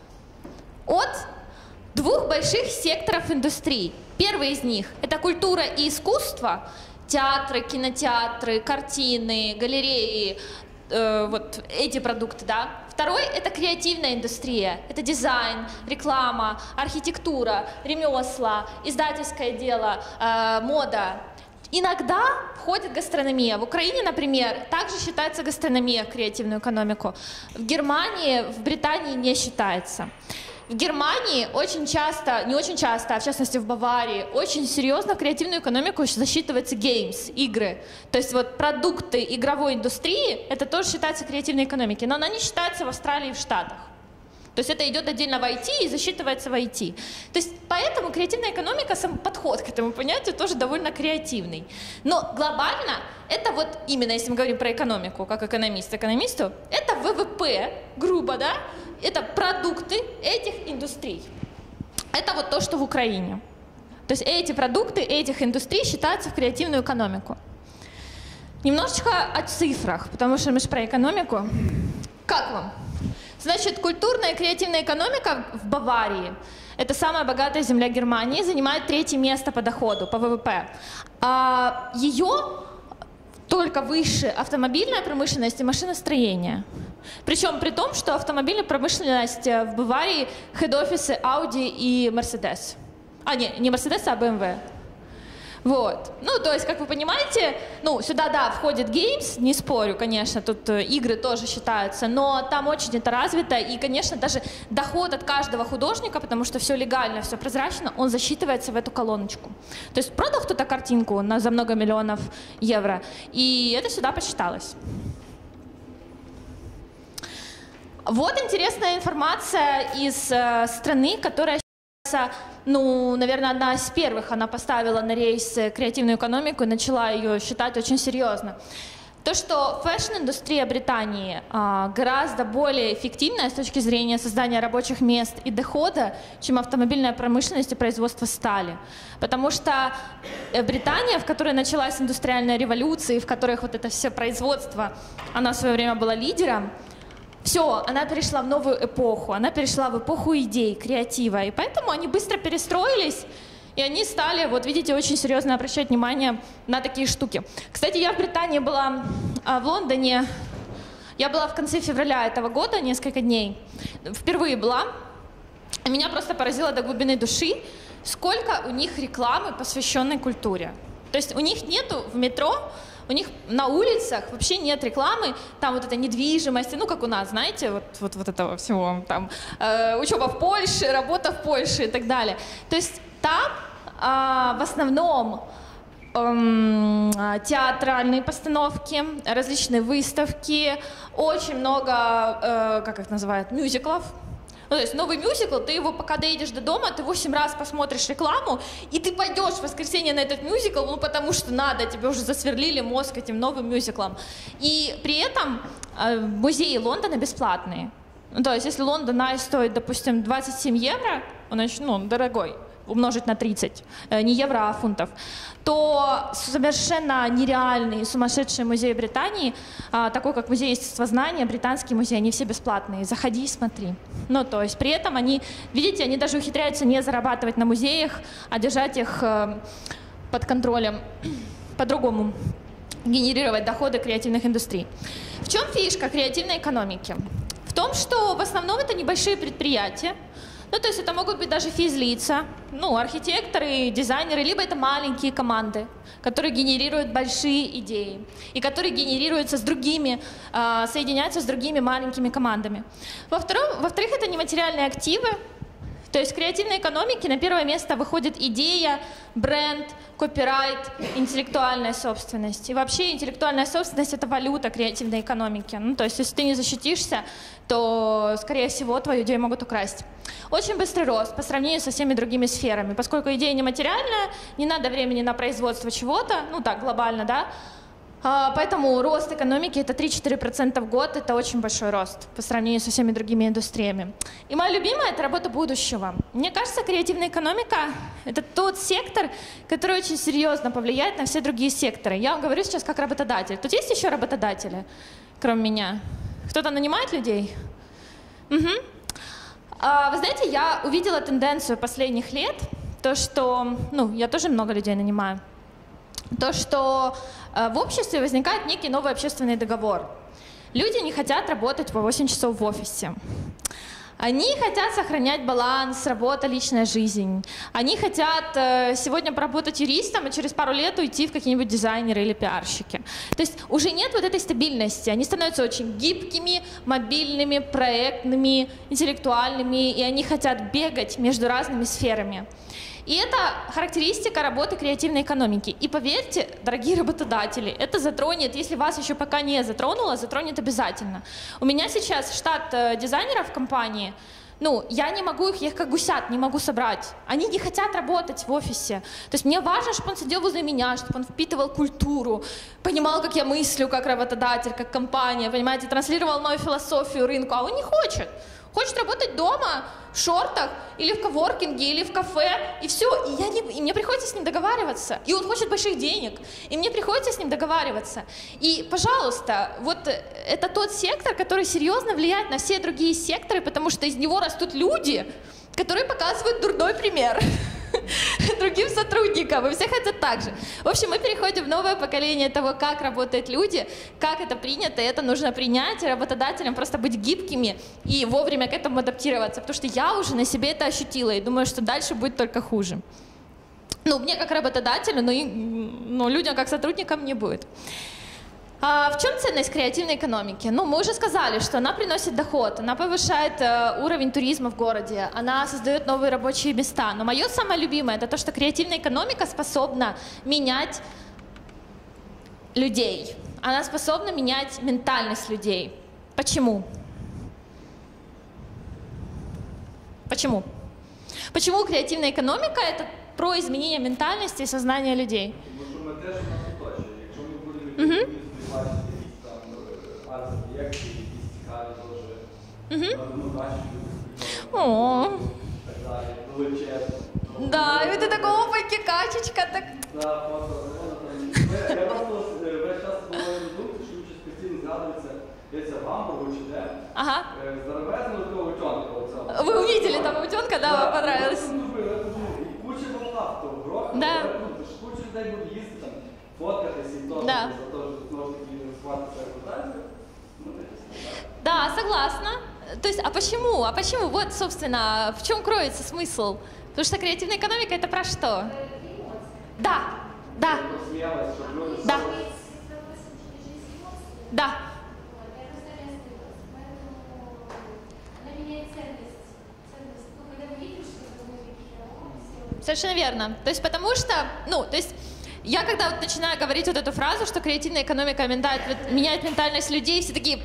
от двух больших секторов индустрии. Первый из них – это культура и искусство, театры, кинотеатры, картины, галереи, э, вот эти продукты, да. Второй – это креативная индустрия, это дизайн, реклама, архитектура, ремесла, издательское дело, э, мода. Иногда входит гастрономия. В Украине, например, также считается гастрономия в креативную экономику. В Германии, в Британии не считается. В Германии очень часто, не очень часто, а в частности в Баварии, очень серьезно в креативную экономику засчитывается games, игры. То есть вот продукты игровой индустрии, это тоже считается креативной экономикой, но она не считается в Австралии и в Штатах. То есть это идет отдельно в ай ти и засчитывается в ай ти. То есть поэтому креативная экономика, сам подход к этому понятию тоже довольно креативный. Но глобально это вот именно, если мы говорим про экономику, как экономист экономисту, это вэ вэ пэ, грубо, да, это продукты этих индустрий. Это вот то, что в Украине. То есть эти продукты этих индустрий считаются в креативную экономику. Немножечко о цифрах, потому что мы же про экономику. Как вам? Значит, культурная и креативная экономика в Баварии, это самая богатая земля Германии, занимает третье место по доходу, по вэ вэ пэ. А ее только выше автомобильная промышленность и машиностроение. Причем при том, что автомобильная промышленность в Баварии хед-офисы Audi и Mercedes. А, не, не Mercedes, а бэ эм вэ. Вот. Ну, то есть, как вы понимаете, ну, сюда, да, входит games, не спорю, конечно, тут игры тоже считаются, но там очень это развито, и, конечно, даже доход от каждого художника, потому что все легально, все прозрачно, он засчитывается в эту колоночку. То есть продал кто-то картинку на, за много миллионов евро, и это сюда посчиталось. Вот интересная информация из э, страны, которая, ну, наверное, одна из первых, она поставила на рейс креативную экономику и начала ее считать очень серьезно. То, что фэшн-индустрия Британии а, гораздо более эффективная с точки зрения создания рабочих мест и дохода, чем автомобильная промышленность и производство стали. Потому что Британия, в которой началась индустриальная революция, в которой вот это все производство, она в свое время была лидером, все, она перешла в новую эпоху, она перешла в эпоху идей, креатива, и поэтому они быстро перестроились. И они стали, вот видите, очень серьезно обращать внимание на такие штуки. Кстати, я в Британии была, а, в Лондоне, я была в конце февраля этого года, несколько дней, впервые была. И меня просто поразило до глубины души, сколько у них рекламы, посвященной культуре. То есть у них нету в метро, у них на улицах вообще нет рекламы, там вот эта недвижимость, ну как у нас, знаете, вот, вот, вот этого всего, там э, учеба в Польше, работа в Польше и так далее. То есть там э, в основном э, театральные постановки, различные выставки, очень много, э, как их называют, мюзиклов. Ну, то есть новый мюзикл, ты его, пока доедешь до дома, ты восемь раз посмотришь рекламу, и ты пойдешь в воскресенье на этот мюзикл, ну, потому что надо, тебе уже засверлили мозг этим новым мюзиклом. И при этом э, музеи Лондона бесплатные. Ну, то есть если Лондон Ай стоит, допустим, двадцать семь евро, он очень, ну, дорогой, умножить на тридцать, э, не евро, а фунтов, то совершенно нереальные, сумасшедшие музеи Британии, а, такой как музей естествознания, британский музей, они все бесплатные. Заходи и смотри. Ну, то есть при этом они, видите, они даже ухитряются не зарабатывать на музеях, а держать их э, под контролем, по-другому генерировать доходы креативных индустрий. В чем фишка креативной экономики? В том, что в основном это небольшие предприятия. Ну, то есть это могут быть даже физлица, ну, архитекторы, дизайнеры, либо это маленькие команды, которые генерируют большие идеи и которые генерируются с другими, э, соединяются с другими маленькими командами. Во-вторых, во-вторых, это нематериальные активы. То есть в креативной экономике на первое место выходит идея, бренд, копирайт, интеллектуальная собственность. И вообще интеллектуальная собственность — это валюта креативной экономики. Ну, то есть если ты не защитишься, то, скорее всего, твою идею могут украсть. Очень быстрый рост по сравнению со всеми другими сферами. Поскольку идея нематериальная, не надо времени на производство чего-то, ну так, глобально, да, поэтому рост экономики — это три-четыре процента в год, это очень большой рост по сравнению со всеми другими индустриями. И моя любимая — это работа будущего. Мне кажется, креативная экономика — это тот сектор, который очень серьезно повлияет на все другие секторы. Я вам говорю сейчас как работодатель. Тут есть еще работодатели, кроме меня? Кто-то нанимает людей? Угу. Вы знаете, я увидела тенденцию последних лет, то, что, ну, я тоже много людей нанимаю, то, что э, в обществе возникает некий новый общественный договор. Люди не хотят работать по восемь часов в офисе. Они хотят сохранять баланс, работа, личная жизнь. Они хотят э, сегодня поработать юристом, и через пару лет уйти в какие-нибудь дизайнеры или пиарщики. То есть уже нет вот этой стабильности. Они становятся очень гибкими, мобильными, проектными, интеллектуальными, и они хотят бегать между разными сферами. И это характеристика работы креативной экономики. И поверьте, дорогие работодатели, это затронет, если вас еще пока не затронуло, затронет обязательно. У меня сейчас штат э, дизайнеров в компании, ну, я не могу их, я их как гусят не могу собрать. Они не хотят работать в офисе. То есть мне важно, чтобы он сидел возле меня, чтобы он впитывал культуру, понимал, как я мыслю, как работодатель, как компания, понимаете, транслировал мою философию рынку, а он не хочет. Хочет работать дома, в шортах, или в коворкинге, или в кафе, и все. И, я не, и мне приходится с ним договариваться. И он хочет больших денег, и мне приходится с ним договариваться. И, пожалуйста, вот это тот сектор, который серьезно влияет на все другие секторы, потому что из него растут люди, которые показывают дурной пример другим сотрудникам, и все хотят так же. В общем, мы переходим в новое поколение того, как работают люди, как это принято, и это нужно принять, и работодателям просто быть гибкими и вовремя к этому адаптироваться, потому что я уже на себе это ощутила, и думаю, что дальше будет только хуже. Ну, мне как работодателю, но, и, но людям как сотрудникам не будет. А в чем ценность креативной экономики? Ну, мы уже сказали, что она приносит доход, она повышает э, уровень туризма в городе, она создает новые рабочие места. Но мое самое любимое — это то, что креативная экономика способна менять людей. Она способна менять ментальность людей. Почему? Почему? Почему креативная экономика – это про изменение ментальности и сознания людей? Тому що ми теж нас оточує. Якщо ми будемо відповідати якісь там арт-об'єкти, якісь цікаві теж, ну, бачимо, О, так далі, величезно. да, і ти така опаньки, качечка, так. Да, фото, я просто весь час було думати, що щось постійно згадується, десь в Гамбургу чи де. Ага. Здоровезно такого утенка оцього. Вы увидели там утенка, да, вам понравилось? Я думаю, і куча бабла в того гроха, Да. ну, ж куча людей буде їсти, там, фоткатись і то, Да. за те, що знову ж таки схвати свою репутацію. Ну, десь, Да, согласна. То есть, а почему? А почему? Вот, собственно, в чем кроется смысл? Потому что креативная экономика – это про что? Да, да, так. Посміялась, щоб люди... да, да. Совершенно верно. То есть потому что, ну, то есть я когда вот начинаю говорить вот эту фразу, что креативная экономика меняет, меняет ментальность людей, все такие...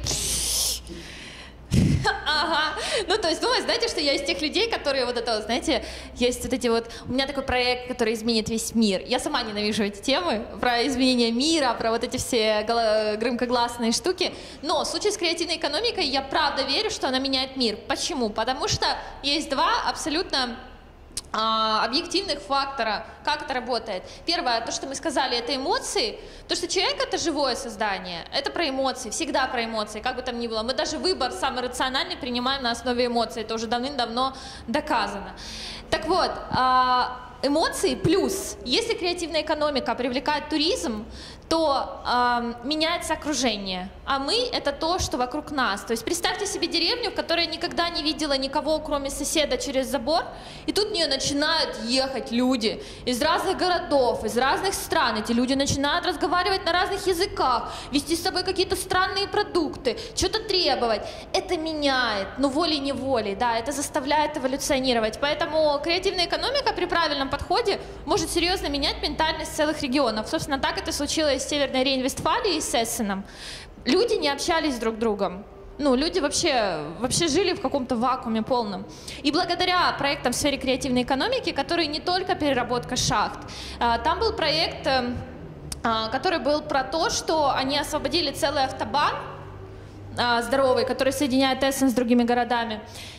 Ага. Ну, то есть, ну, вы знаете, что я из тех людей, которые вот это, вот, знаете, есть вот эти вот... У меня такой проект, который изменит весь мир. Я сама ненавижу эти темы про изменение мира, про вот эти все громкогласные штуки. Но в случае с креативной экономикой я правда верю, что она меняет мир. Почему? Потому что есть два абсолютно... объективных фактора, как это работает. Первое, то, что мы сказали, это эмоции. То, что человек — это живое создание, это про эмоции, всегда про эмоции, как бы там ни было. Мы даже выбор самый рациональный принимаем на основе эмоций, это уже давным-давно доказано. Так вот, эмоции плюс, если креативная экономика привлекает туризм, то э, меняется окружение, а мы — это то, что вокруг нас. То есть представьте себе деревню, в которой никогда не видела никого, кроме соседа через забор, и тут в нее начинают ехать люди из разных городов, из разных стран. Эти люди начинают разговаривать на разных языках, вести с собой какие-то странные продукты, что-то требовать. Это меняет, но волей-неволей, да, это заставляет эволюционировать. Поэтому креативная экономика при правильном подходе может серьезно менять ментальность целых регионов. Собственно, так это случилось в Северной Рейн-Вестфалии и с Эссеном. Люди не общались друг с другом. Ну, люди вообще, вообще жили в каком-то вакууме полном. И благодаря проектам в сфере креативной экономики, которые не только переработка шахт, там был проект, который был про то, что они освободили целый автобан здоровый, который соединяет Эссен с другими городами.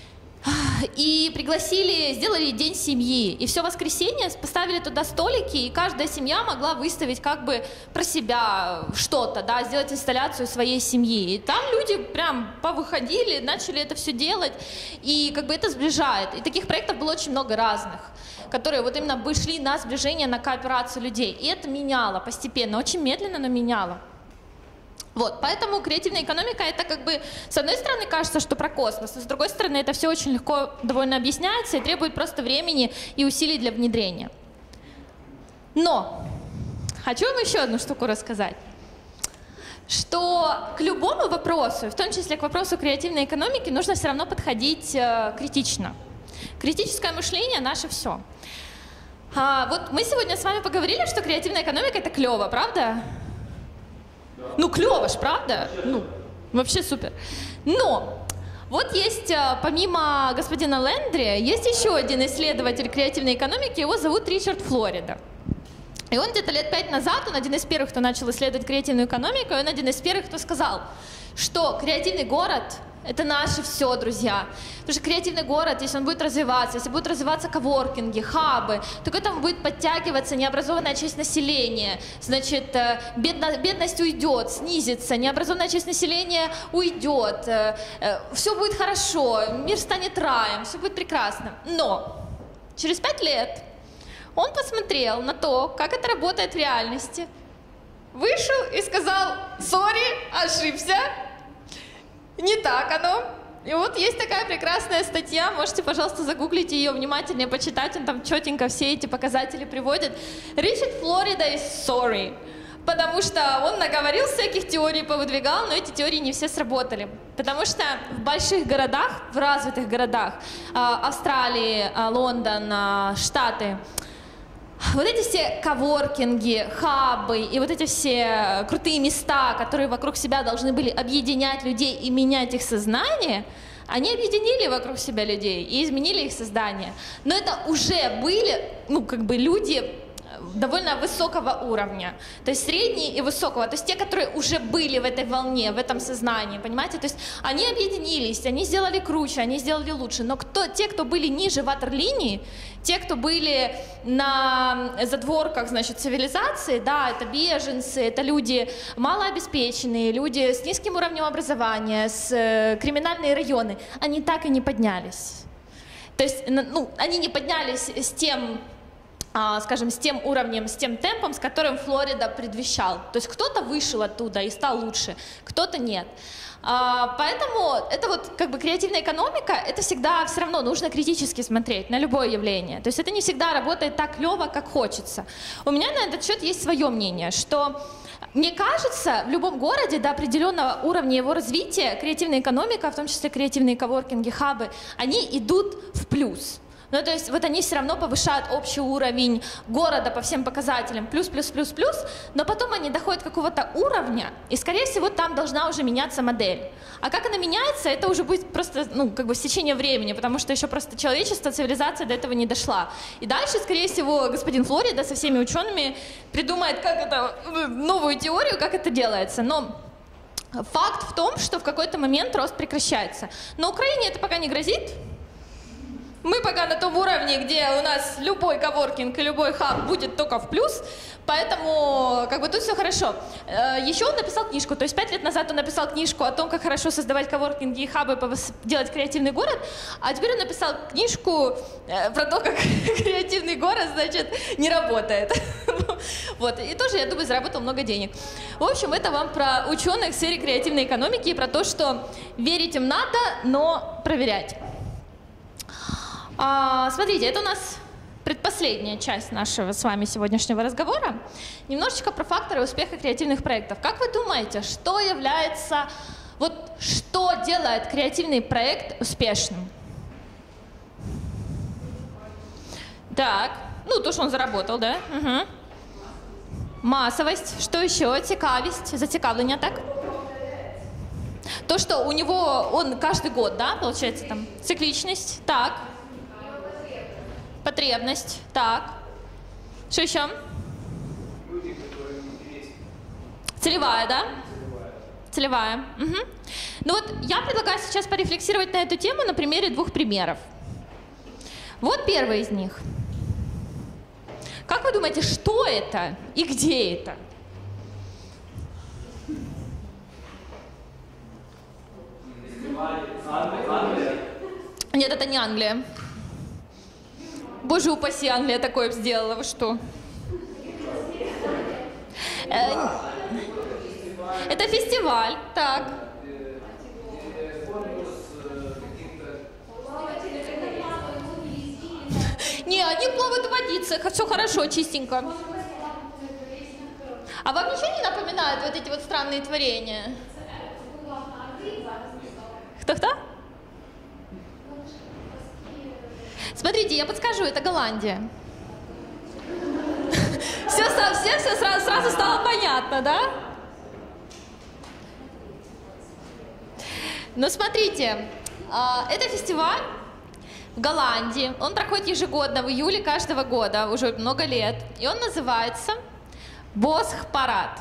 И пригласили, сделали день семьи. И все воскресенье поставили туда столики, и каждая семья могла выставить как бы про себя что-то, да, сделать инсталляцию своей семьи. И там люди прям повыходили, начали это все делать, и как бы это сближает. И таких проектов было очень много разных, которые вот именно бы шли на сближение, на кооперацию людей. И это меняло постепенно, очень медленно, но меняло. Вот, поэтому креативная экономика — это как бы, с одной стороны, кажется, что про космос, но с другой стороны, это все очень легко довольно объясняется и требует просто времени и усилий для внедрения. Но хочу вам еще одну штуку рассказать, что к любому вопросу, в том числе к вопросу креативной экономики, нужно все равно подходить э, критично. Критическое мышление — наше все. А, вот мы сегодня с вами поговорили, что креативная экономика — это клево, правда? Ну, клево ж, правда? Ну, вообще супер. Но вот есть, помимо господина Лендри, есть еще один исследователь креативной экономики, его зовут Ричард Флорида. И он где-то лет пять назад, он один из первых, кто начал исследовать креативную экономику, и он один из первых, кто сказал, что креативный город — это наше все, друзья. Потому что креативный город, если он будет развиваться, если будут развиваться коворкинги, хабы, то к этому будет подтягиваться необразованная часть населения. Значит, бедно, бедность уйдет, снизится, необразованная часть населения уйдет. Все будет хорошо, мир станет раем, все будет прекрасно. Но через пять лет он посмотрел на то, как это работает в реальности, вышел и сказал: «Сори, ошибся». Не так оно. И вот есть такая прекрасная статья, можете, пожалуйста, загуглить ее, внимательнее почитать, он там четенько все эти показатели приводит. Ричард Флорида is sorry, потому что он наговорил всяких теорий, повыдвигал, но эти теории не все сработали. Потому что в больших городах, в развитых городах, Австралии, Лондон, Штаты, вот эти все коворкинги, хабы и вот эти все крутые места, которые вокруг себя должны были объединять людей и менять их сознание, Они объединили вокруг себя людей и изменили их создание. Но это уже были, ну, как бы люди довольно высокого уровня, то есть средний и высокого, то есть те, которые уже были в этой волне, в этом сознании, понимаете, то есть они объединились, они сделали круче, они сделали лучше, но кто, те, кто были ниже ватерлинии, те, кто были на задворках, значит, цивилизации, да, это беженцы, это люди малообеспеченные, люди с низким уровнем образования, с э, криминальные районы, они так и не поднялись, то есть, ну, они не поднялись с тем, скажем, с тем уровнем, с тем темпом, с которым Флорида предвещал. То есть кто-то вышел оттуда и стал лучше, кто-то нет. Поэтому это вот как бы креативная экономика, это всегда все равно нужно критически смотреть на любое явление. То есть это не всегда работает так клево, как хочется. У меня на этот счет есть свое мнение, что мне кажется, в любом городе до определенного уровня его развития креативная экономика, в том числе креативные коворкинги, хабы, они идут в плюс. Ну, то есть вот они все равно повышают общий уровень города по всем показателям, плюс, плюс, плюс, плюс, но потом они доходят до какого-то уровня, и, скорее всего, там должна уже меняться модель. А как она меняется, это уже будет просто, ну, как бы с течением времени, потому что еще просто человечество, цивилизация до этого не дошла. И дальше, скорее всего, господин Флорида со всеми учеными придумает как это, новую теорию, как это делается. Но факт в том, что в какой-то момент рост прекращается. На Украине это пока не грозит. Мы пока на том уровне, где у нас любой коворкинг и любой хаб будет только в плюс, поэтому как бы тут все хорошо. Еще он написал книжку, то есть пять лет назад он написал книжку о том, как хорошо создавать коворкинги и хабы, делать креативный город, а теперь он написал книжку про то, как креативный город, значит, не работает. Вот, и тоже, я думаю, заработал много денег. В общем, это вам про ученых в сфере креативной экономики и про то, что верить им надо, но проверять. А, смотрите, это у нас предпоследняя часть нашего с вами сегодняшнего разговора. Немножечко про факторы успеха креативных проектов. Как вы думаете, что является, вот что делает креативный проект успешным? Так, ну то, что он заработал, да? Угу. Массовость, что еще? Цікавість, зацікавлення, так? То, что у него, он каждый год, да, получается там, цикличность, так. Потребность, так. Что еще? Люди, которые интересны. Целевая, да? Целевая. Угу. Ну вот я предлагаю сейчас порефлексировать на эту тему на примере двух примеров. Вот первый из них. Как вы думаете, что это и где это? Англия. Нет, это не Англия. Боже упаси, Англия такое бы сделала, вы что? Это фестиваль, так. Не, они плавают в водице, все хорошо, чистенько. А вам ничего не напоминают вот эти вот странные творения? Кто-кто? Смотрите, я подскажу, это Голландия. Все совсем, все сразу, сразу стало понятно, да? Ну, смотрите, это фестиваль в Голландии. Он проходит ежегодно в июле каждого года, уже много лет. И он называется Босх-парад.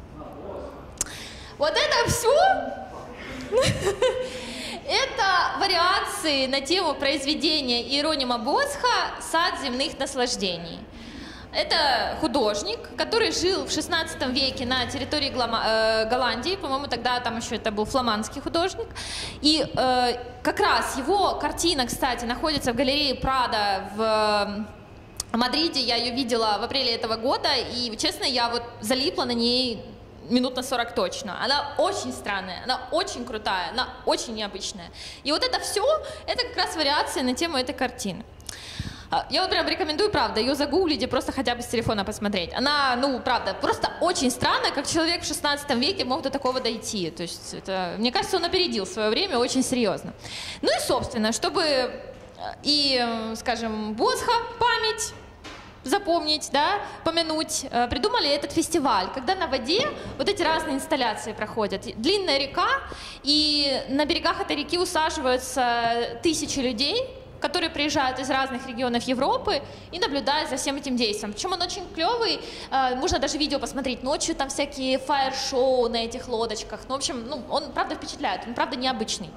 Вот это все... Это вариации на тему произведения Иеронима Босха «Сад земных наслаждений». Это художник, который жил в шестнадцатом веке на территории Голландии, по-моему, тогда там еще это был фламандский художник. И э, как раз его картина, кстати, находится в галерее Прада в Мадриде. Я ее видела в апреле этого года, и, честно, я вот залипла на ней минут на сорок точно. Она очень странная, она очень крутая, она очень необычная. И вот это все, это как раз вариации на тему этой картины. Я вот прям рекомендую, правда, ее загуглить и просто хотя бы с телефона посмотреть. Она, ну, правда, просто очень странная, как человек в шестнадцатом веке мог до такого дойти. То есть, это, мне кажется, он опередил свое время очень серьезно. Ну и, собственно, чтобы и, скажем, Босха память запомнить, да, помянуть, э, придумали этот фестиваль, когда на воде вот эти разные инсталляции проходят. Длинная река, и на берегах этой реки усаживаются тысячи людей, которые приезжают из разных регионов Европы и наблюдают за всем этим действием. Причем он очень клевый, э, можно даже видео посмотреть ночью, там всякие фаер-шоу на этих лодочках. Ну, в общем, ну, он правда впечатляет, он правда необычный.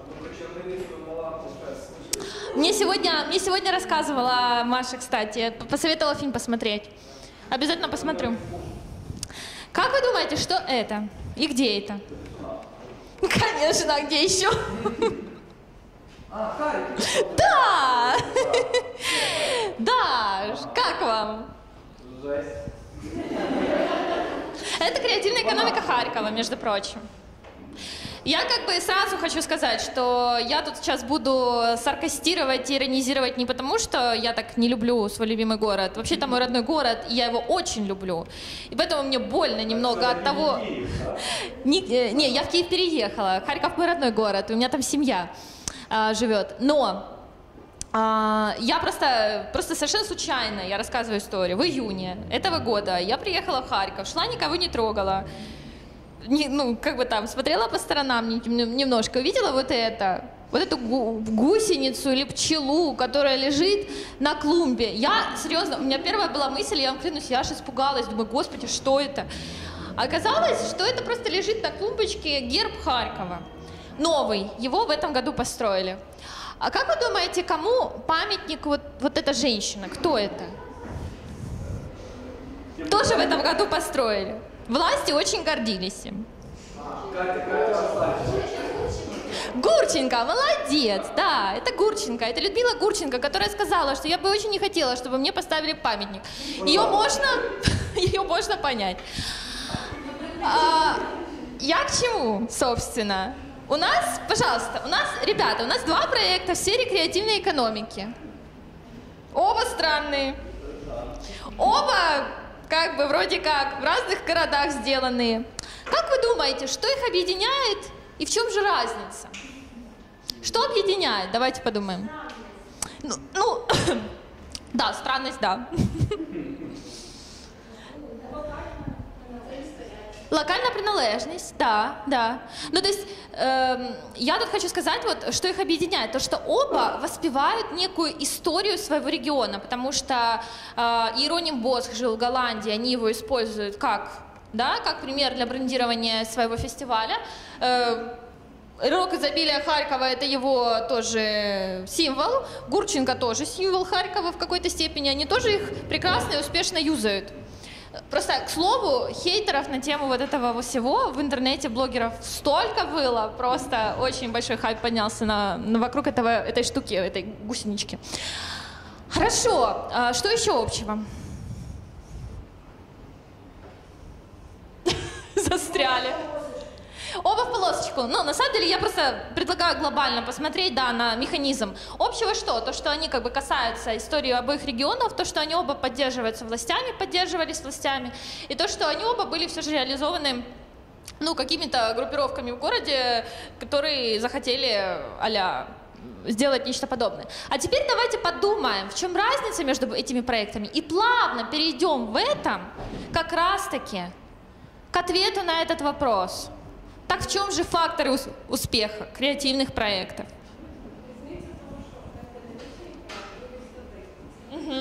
Мне сегодня, мне сегодня рассказывала Маша, кстати, посоветовала фильм посмотреть. Обязательно посмотрю. Как вы думаете, что это? И где это? Конечно, а где еще? А, Харьков. Да! Да, как вам? Жесть. Это креативная экономика Харькова, между прочим. Я как бы сразу хочу сказать, что я тут сейчас буду саркастировать и иронизировать не потому, что я так не люблю свой любимый город. Вообще это мой родной город, и я его очень люблю. И поэтому мне больно немного от того... Не, не, я в Киев переехала. Харьков мой родной город, у меня там семья а, живет. Но а, я просто, просто совершенно случайно, я рассказываю историю, в июне этого года я приехала в Харьков, шла, никого не трогала. Не, ну, как бы там, смотрела по сторонам немножко, увидела вот это, вот эту гусеницу или пчелу, которая лежит на клумбе. Я, серьезно, у меня первая была мысль, я вам клянусь, я аж испугалась, думаю, господи, что это? Оказалось, что это просто лежит на клумбочке герб Харькова. Новый, его в этом году построили. А как вы думаете, кому памятник вот, вот эта женщина, кто это? Тоже в этом году построили. Власти очень гордились им. Гурченко, молодец, да, это Гурченко, это Людмила Гурченко, которая сказала, что я бы очень не хотела, чтобы мне поставили памятник. Ее можно, ее можно понять. А, я к чему, собственно? У нас, пожалуйста, у нас, ребята, у нас два проекта в сфере креативной экономики. Оба странные. Оба как бы вроде как в разных городах сделанные. Как вы думаете, что их объединяет и в чем же разница? Что объединяет? Давайте подумаем. Ну, ну да, странность, да. Локальная принадлежность, да, да. Ну, то есть, э, я тут хочу сказать, вот, что их объединяет. То, что оба воспевают некую историю своего региона, потому что э, Иероним Босх жил в Голландии, они его используют как, да, как пример для брендирования своего фестиваля. Э, Рок изобилия Харькова — это его тоже символ. Гурченко тоже символ Харькова в какой-то степени. Они тоже их прекрасно и успешно юзают. Просто, к слову, хейтеров на тему вот этого всего в интернете, блогеров столько было, просто очень большой хайп поднялся на, на вокруг этого, этой штуки, этой гусенички. Хорошо, а что еще общего? Застряли. Оба в полосочку. Ну, на самом деле, я просто предлагаю глобально посмотреть, да, на механизм. Общего что? То, что они как бы касаются истории обоих регионов, то, что они оба поддерживаются властями, поддерживались властями, и то, что они оба были все же реализованы, ну, какими-то группировками в городе, которые захотели а-ля сделать нечто подобное. А теперь давайте подумаем, в чем разница между этими проектами, и плавно перейдем в этом как раз-таки к ответу на этот вопрос. Так в чем же факторы успеха креативных проектов? Угу.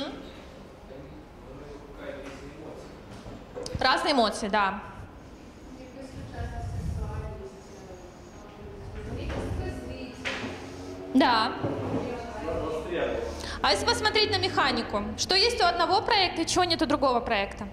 Разные эмоции, да. Да. А если посмотреть на механику, что есть у одного проекта и чего нет у другого проекта?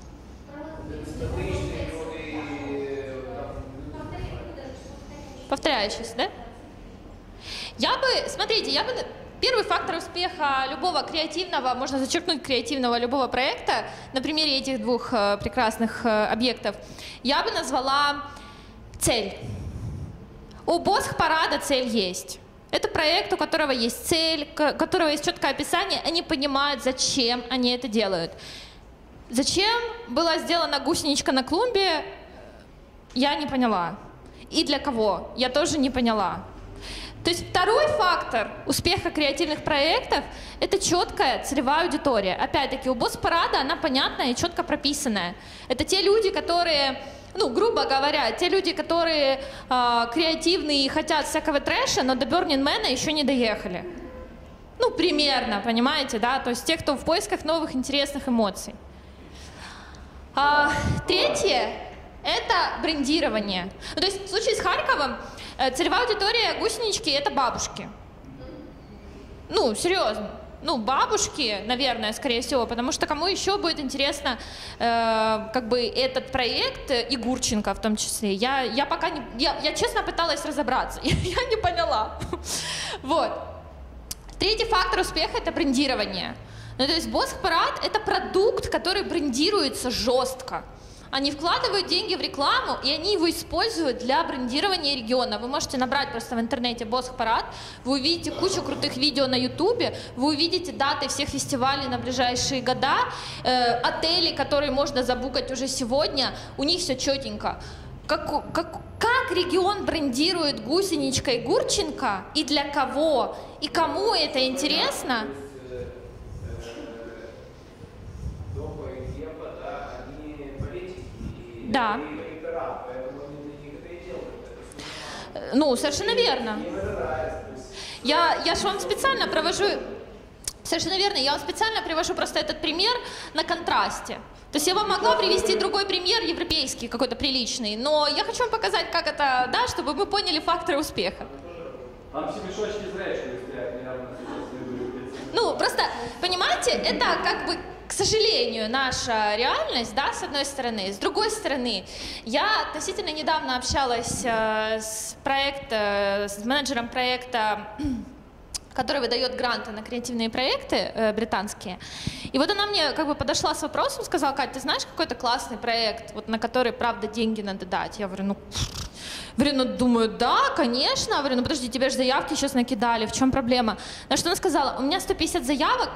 Повторяющийся, да? Я бы, смотрите, я бы, первый фактор успеха любого креативного, можно зачеркнуть креативного любого проекта на примере этих двух э, прекрасных э, объектов, я бы назвала цель. У Босх-парада цель есть. Это проект, у которого есть цель, у которого есть четкое описание, они понимают, зачем они это делают. Зачем была сделана гусеничка на клумбе, я не поняла. И для кого? Я тоже не поняла. То есть второй фактор успеха креативных проектов – это четкая целевая аудитория. Опять-таки, у босс-парада она понятная и четко прописанная. Это те люди, которые, ну, грубо говоря, те люди, которые э, креативные и хотят всякого трэша, но до Burning Man еще не доехали. Ну, примерно, понимаете, да? То есть те, кто в поисках новых интересных эмоций. А, третье – это брендирование. Ну, то есть в случае с Харьковом целевая аудитория гусенички – это бабушки. Ну, серьезно. Ну, бабушки, наверное, скорее всего, потому что кому еще будет интересно э, как бы этот проект, и Гурченко в том числе. Я, я пока не… Я, я честно пыталась разобраться, я, я не поняла. Вот. Третий фактор успеха – это брендирование. Ну, то есть босс-парад – это продукт, который брендируется жестко. Они вкладывают деньги в рекламу, и они его используют для брендирования региона. Вы можете набрать просто в интернете «Босс-парад», вы увидите кучу крутых видео на ютубе, вы увидите даты всех фестивалей на ближайшие года, э, отели, которые можно забукать уже сегодня, у них все четенько. Как, как, как регион брендирует Гусеничка и Гурченко, и для кого, и кому это интересно? Да. Ну, совершенно верно. Я, я же вам специально провожу, совершенно верно, я вам специально привожу просто этот пример на контрасте. То есть я вам могла привести другой пример, европейский, какой-то приличный, но я хочу вам показать, как это, да, чтобы вы поняли факторы успеха. Там все мешочки зрячие стоят, наверное, ну, просто, понимаете, это как бы, к сожалению, наша реальность, да, с одной стороны. С другой стороны, я относительно недавно общалась э, с, проект, э, с менеджером проекта, который выдает гранты на креативные проекты э, британские. И вот она мне как бы подошла с вопросом, сказала: Кать, ты знаешь какой-то классный проект, вот на который, правда, деньги надо дать? Я говорю, ну, говорю, ну, думаю, да, конечно. Я говорю, ну, подожди, тебе же заявки сейчас накидали, в чем проблема? На что она сказала: у меня сто пятьдесят заявок,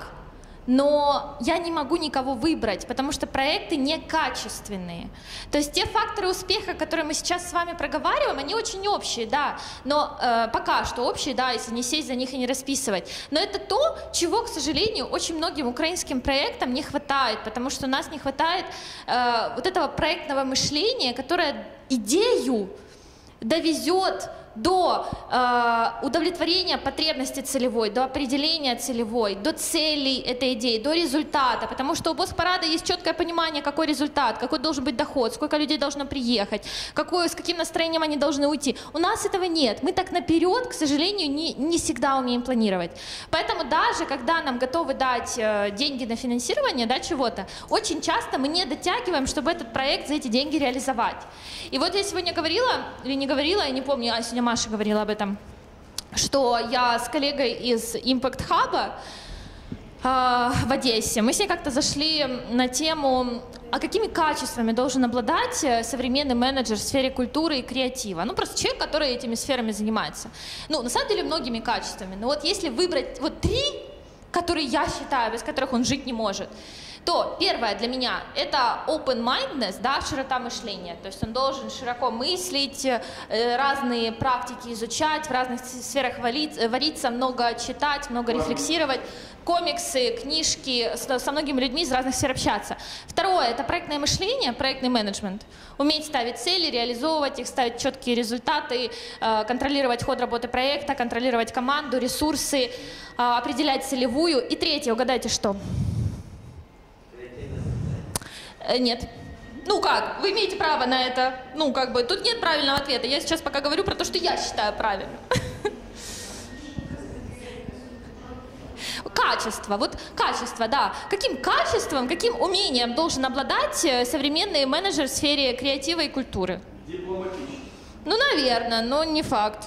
но я не могу никого выбрать, потому что проекты некачественные. То есть те факторы успеха, которые мы сейчас с вами проговариваем, они очень общие, да, но э, пока что общие, да, если не сесть за них и не расписывать. Но это то, чего, к сожалению, очень многим украинским проектам не хватает, потому что у нас не хватает э, вот этого проектного мышления, которое идею довезет до э, удовлетворения потребности целевой, до определения целевой, до целей этой идеи, до результата, потому что у босс-парада есть четкое понимание, какой результат, какой должен быть доход, сколько людей должно приехать, какой, с каким настроением они должны уйти. У нас этого нет, мы так наперед, к сожалению, не, не всегда умеем планировать. Поэтому даже когда нам готовы дать э, деньги на финансирование, да, чего-то, очень часто мы не дотягиваем, чтобы этот проект за эти деньги реализовать. И вот я сегодня говорила, или не говорила, я не помню, а сегодня Маша говорила об этом, что я с коллегой из Impact Hub э, в Одессе, мы с ней как-то зашли на тему, а какими качествами должен обладать современный менеджер в сфере культуры и креатива. Ну, просто человек, который этими сферами занимается. Ну, на самом деле, многими качествами. Но вот если выбрать вот три, которые я считаю, без которых он жить не может, то первое для меня – это open-mindedness, да, широта мышления. То есть он должен широко мыслить, разные практики изучать, в разных сферах вариться, много читать, много рефлексировать, комиксы, книжки, со многими людьми из разных сфер общаться. Второе – это проектное мышление, проектный менеджмент. Уметь ставить цели, реализовывать их, ставить четкие результаты, контролировать ход работы проекта, контролировать команду, ресурсы, определять целевую. И третье, угадайте, что? Нет. Ну как, вы имеете право на это. Ну как бы, тут нет правильного ответа. Я сейчас пока говорю про то, что я считаю правильным. Качество, вот качество, да. Каким качеством, каким умением должен обладать современный менеджер в сфере креатива и культуры? Дипломатично. Ну, наверное, но не факт.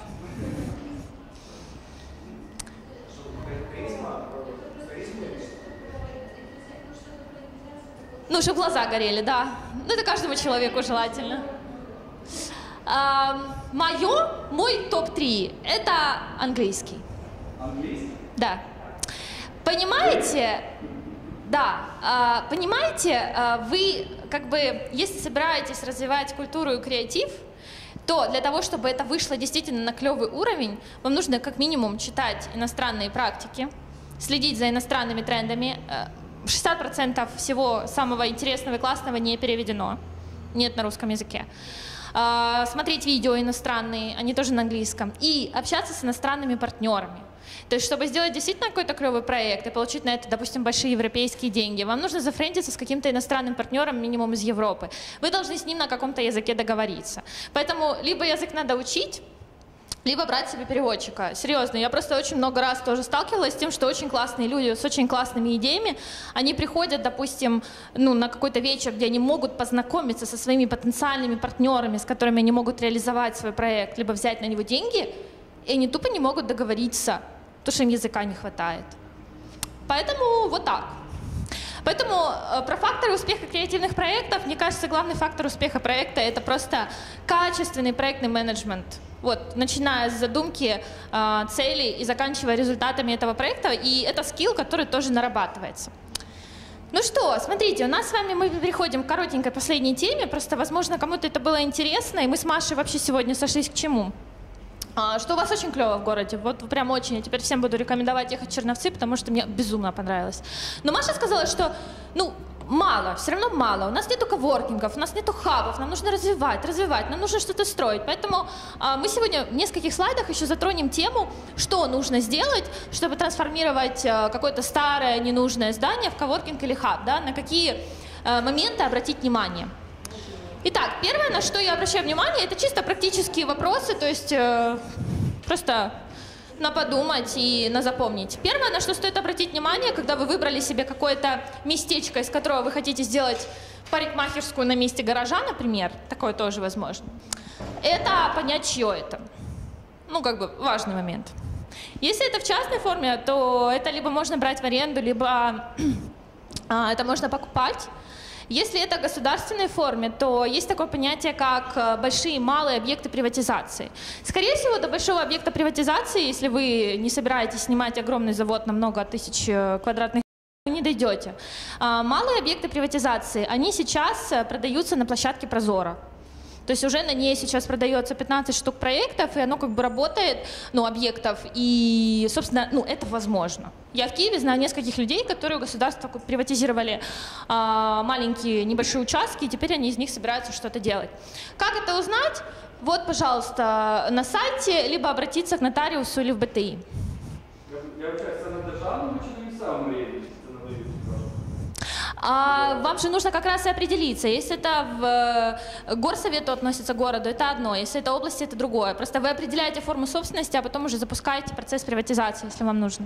Ну, чтобы глаза горели, да. Ну, это каждому человеку желательно. А, мое, мой топ три – это английский. Английский? Да. Понимаете, да, а, понимаете, а, вы как бы, если собираетесь развивать культуру и креатив, то то для того, чтобы это вышло действительно на клевый уровень, вам нужно как минимум читать иностранные практики, следить за иностранными трендами. шестьдесят процентов всего самого интересного и классного не переведено, нет на русском языке. Смотреть видео иностранные, они тоже на английском, и общаться с иностранными партнерами. То есть, чтобы сделать действительно какой-то клевый проект и получить на это, допустим, большие европейские деньги, вам нужно зафрендиться с каким-то иностранным партнером, минимум из Европы. Вы должны с ним на каком-то языке договориться. Поэтому либо язык надо учить, либо брать себе переводчика. Серьезно, я просто очень много раз тоже сталкивалась с тем, что очень классные люди с очень классными идеями, они приходят, допустим, ну, на какой-то вечер, где они могут познакомиться со своими потенциальными партнерами, с которыми они могут реализовать свой проект, либо взять на него деньги, и они тупо не могут договориться, потому что им языка не хватает. Поэтому вот так. Поэтому э, про факторы успеха креативных проектов, мне кажется, главный фактор успеха проекта — это просто качественный проектный менеджмент. Вот, начиная с задумки, э, целей и заканчивая результатами этого проекта, и это скилл, который тоже нарабатывается. Ну что, смотрите, у нас с вами мы переходим к коротенькой последней теме, просто, возможно, кому-то это было интересно, и мы с Машей вообще сегодня сошлись к чему? Что у вас очень клево в городе, вот прям очень. Я теперь всем буду рекомендовать ехать в Черновцы, потому что мне безумно понравилось. Но Маша сказала, что, ну, мало, все равно мало. У нас нету коворкингов, у нас нету хабов, нам нужно развивать, развивать, нам нужно что-то строить. Поэтому а, мы сегодня в нескольких слайдах еще затронем тему, что нужно сделать, чтобы трансформировать а, какое-то старое ненужное здание в коворкинг или хаб, да, на какие а, моменты обратить внимание. Итак, первое, на что я обращаю внимание, это чисто практические вопросы, то есть э, просто на подумать и на запомнить. Первое, на что стоит обратить внимание, когда вы выбрали себе какое-то местечко, из которого вы хотите сделать парикмахерскую на месте гаража, например, такое тоже возможно, это понять, чье это. Ну, как бы важный момент. Если это в частной форме, то это либо можно брать в аренду, либо э, это можно покупать. Если это в государственной форме, то есть такое понятие, как большие и малые объекты приватизации. Скорее всего, до большого объекта приватизации, если вы не собираетесь снимать огромный завод на много тысяч квадратных, вы не дойдете. Малые объекты приватизации, они сейчас продаются на площадке Прозоро. То есть уже на ней сейчас продается пятнадцать штук проектов, и оно как бы работает, ну, объектов, и, собственно, ну, это возможно. Я в Киеве знаю нескольких людей, которые у государства приватизировали а, маленькие небольшие участки, и теперь они из них собираются что-то делать. Как это узнать? Вот, пожалуйста, на сайте, либо обратиться к нотариусу или в Бэ Тэ І. Я вчаюсь, це на державному чи на місцевому рівні? А вам же нужно как раз и определиться. Если это в горсовету относится к городу, это одно. Если это области, это другое. Просто вы определяете форму собственности, а потом уже запускаете процесс приватизации, если вам нужно.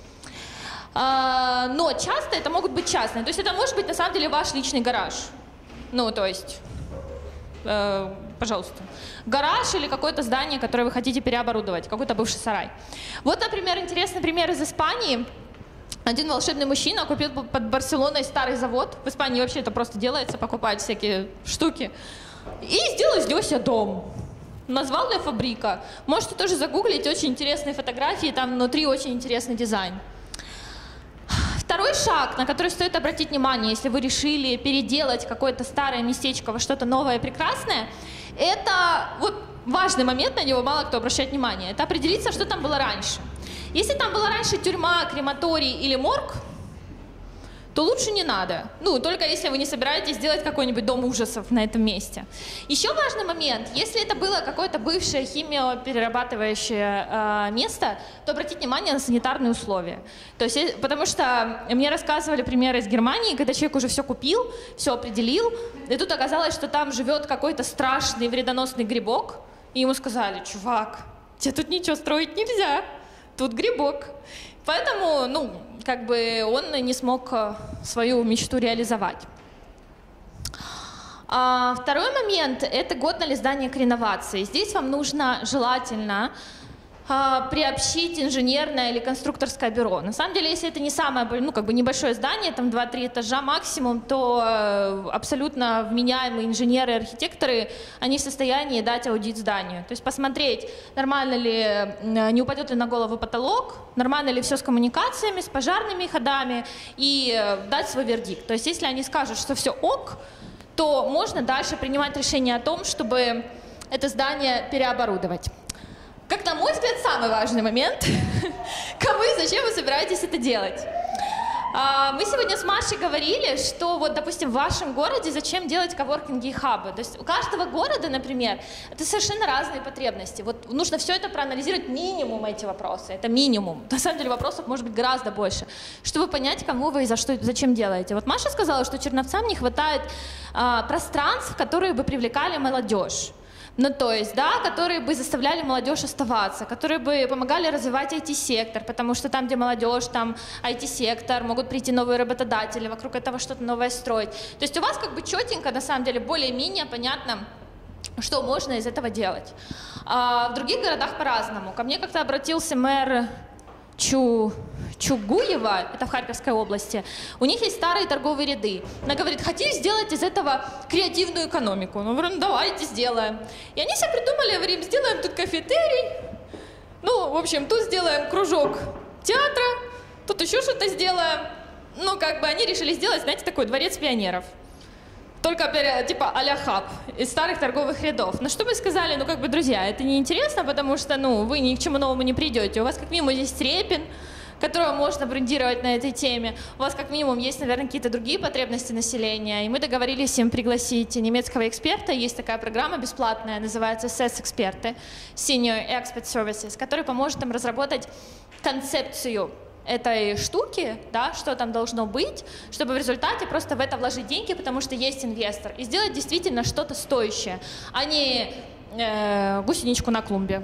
А, но часто это могут быть частные. То есть это может быть на самом деле ваш личный гараж. Ну, то есть, э, пожалуйста. Гараж или какое-то здание, которое вы хотите переоборудовать, какой-то бывший сарай. Вот, например, интересный пример из Испании. Один волшебный мужчина купил под Барселоной старый завод. В Испании вообще это просто делается, покупать всякие штуки. И сделал из него себе дом. Назвал Ля Фабрика. Можете тоже загуглить, очень интересные фотографии, там внутри очень интересный дизайн. Второй шаг, на который стоит обратить внимание, если вы решили переделать какое-то старое местечко во что-то новое и прекрасное, это вот важный момент, на него мало кто обращает внимание, это определиться, что там было раньше. Если там была раньше тюрьма, крематорий или морг, то лучше не надо. Ну, только если вы не собираетесь сделать какой-нибудь дом ужасов на этом месте. Еще важный момент, если это было какое-то бывшее химиоперерабатывающее э, место, то обратите внимание на санитарные условия. То есть, потому что мне рассказывали примеры из Германии, когда человек уже все купил, все определил, и тут оказалось, что там живет какой-то страшный вредоносный грибок, и ему сказали: чувак, тебе тут ничего строить нельзя. Тут грибок. Поэтому, ну, как бы он не смог свою мечту реализовать. А второй момент – это годное ли здание к реновации. Здесь вам нужно желательно а, приобщить инженерное или конструкторское бюро. На самом деле, если это не самое, ну, как бы небольшое здание, там два-три этажа максимум, то э, абсолютно вменяемые инженеры и архитекторы, они в состоянии дать аудит зданию. То есть посмотреть, нормально ли, не упадет ли на голову потолок, нормально ли все с коммуникациями, с пожарными ходами, и э, дать свой вердикт. То есть если они скажут, что все ок, то можно дальше принимать решение о том, чтобы это здание переоборудовать. Как на мой взгляд, самый важный момент. Кому и зачем вы собираетесь это делать? Мы сегодня с Машей говорили, что вот, допустим, в вашем городе зачем делать коворкинги и хабы. То есть у каждого города, например, это совершенно разные потребности. Вот нужно все это проанализировать, минимум эти вопросы. Это минимум. На самом деле вопросов может быть гораздо больше, чтобы понять, кому вы и за что, зачем делаете. Вот Маша сказала, что черновцам не хватает а, пространств, которые бы привлекали молодежь. Ну, то есть, да, которые бы заставляли молодежь оставаться, которые бы помогали развивать ай ти-сектор, потому что там, где молодежь, там ай ти-сектор, могут прийти новые работодатели, вокруг этого что-то новое строить. То есть у вас как бы четенько, на самом деле, более-менее понятно, что можно из этого делать. А в других городах по-разному. Ко мне как-то обратился мэр Чу... Чугуева, это в Харьковской области, у них есть старые торговые ряды. Она говорит, хотите сделать из этого креативную экономику? Ну, говорю, ну давайте сделаем. И они себе придумали, говорим, сделаем тут кафетерий, ну, в общем, тут сделаем кружок театра, тут еще что-то сделаем. Ну, как бы они решили сделать, знаете, такой дворец пионеров. Только типа а-ля хаб из старых торговых рядов. На что мы сказали, ну, как бы, друзья, это неинтересно, потому что, ну, вы ни к чему новому не придете. У вас как минимум здесь Репин, которого можно брендировать на этой теме. У вас как минимум есть, наверное, какие-то другие потребности населения. И мы договорились им пригласить немецкого эксперта. Есть такая программа бесплатная, называется эс и эс-эксперты, Senior Expert Services, который поможет им разработать концепцию этой штуки, да, что там должно быть, чтобы в результате просто в это вложить деньги, потому что есть инвестор, и сделать действительно что-то стоящее, а не э, гусеничку на клумбе.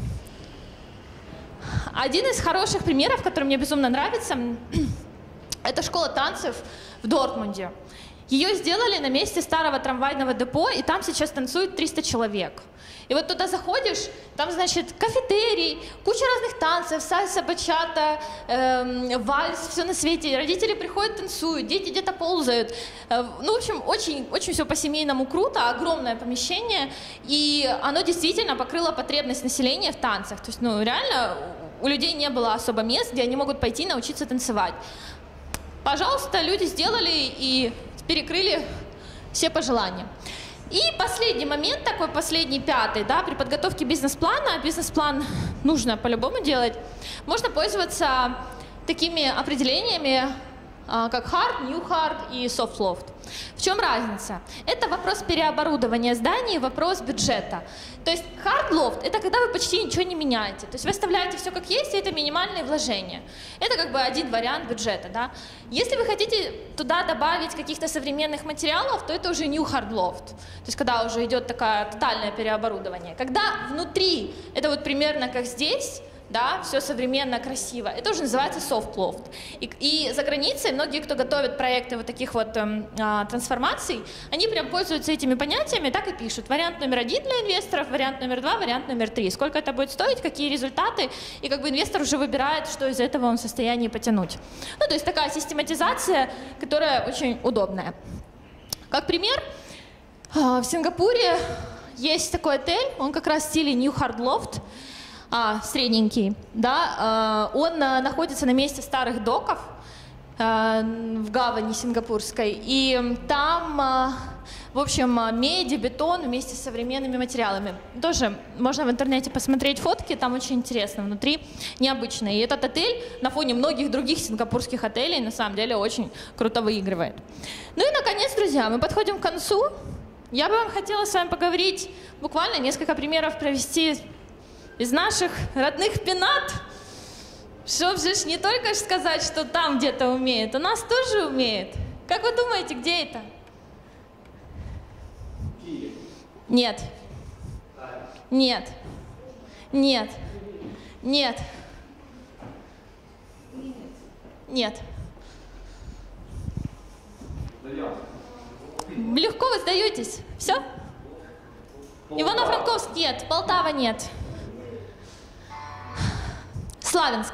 Один из хороших примеров, который мне безумно нравится, это школа танцев в Дортмунде. Ее сделали на месте старого трамвайного депо, и там сейчас танцует триста человек. И вот туда заходишь, там, значит, кафетерий, куча разных танцев, сальса, бачата, эм, вальс, все на свете. Родители приходят, танцуют, дети где-то ползают. Э, ну, в общем, очень, очень все по-семейному круто, огромное помещение, и оно действительно покрыло потребность населения в танцах. То есть, ну, реально, у людей не было особо мест, где они могут пойти научиться танцевать. Пожалуйста, люди сделали и перекрыли все пожелания. И последний момент, такой последний, пятый, да, при подготовке бизнес-плана, бизнес-план нужно по-любому делать, можно пользоваться такими определениями, как hard, new hard и soft loft. В чем разница? Это вопрос переоборудования зданий, вопрос бюджета. То есть hard loft — это когда вы почти ничего не меняете. То есть вы оставляете все как есть, и это минимальные вложения. Это как бы один вариант бюджета. Да? Если вы хотите туда добавить каких-то современных материалов, то это уже new hard loft. То есть когда уже идет такое тотальное переоборудование. Когда внутри, это вот примерно как здесь, да, все современно, красиво. Это уже называется soft loft. И, и за границей многие, кто готовят проекты вот таких вот эм, а, трансформаций, они прям пользуются этими понятиями, так и пишут. Вариант номер один для инвесторов, вариант номер два, вариант номер три. Сколько это будет стоить, какие результаты, и как бы инвестор уже выбирает, что из этого он в состоянии потянуть. Ну, то есть такая систематизация, которая очень удобная. Как пример, в Сингапуре есть такой отель, он как раз в стиле New Hard Loft, А, средненький, да, он находится на месте старых доков в гавани сингапурской, и там, в общем, меди, бетон вместе с современными материалами. Тоже можно в интернете посмотреть фотки, там очень интересно, внутри необычно. И этот отель на фоне многих других сингапурских отелей на самом деле очень круто выигрывает. Ну и, наконец, друзья, мы подходим к концу. Я бы вам хотела с вами поговорить, буквально несколько примеров провести из наших родных пенат, чтобы же не только сказать, что там где-то умеет, у нас тоже умеет. Как вы думаете, где это? Киев. Нет. Нет. Нет. Нет. Нет. Легко вы сдаетесь? Все? Ивано-Франковск нет, Полтава нет. Славянск.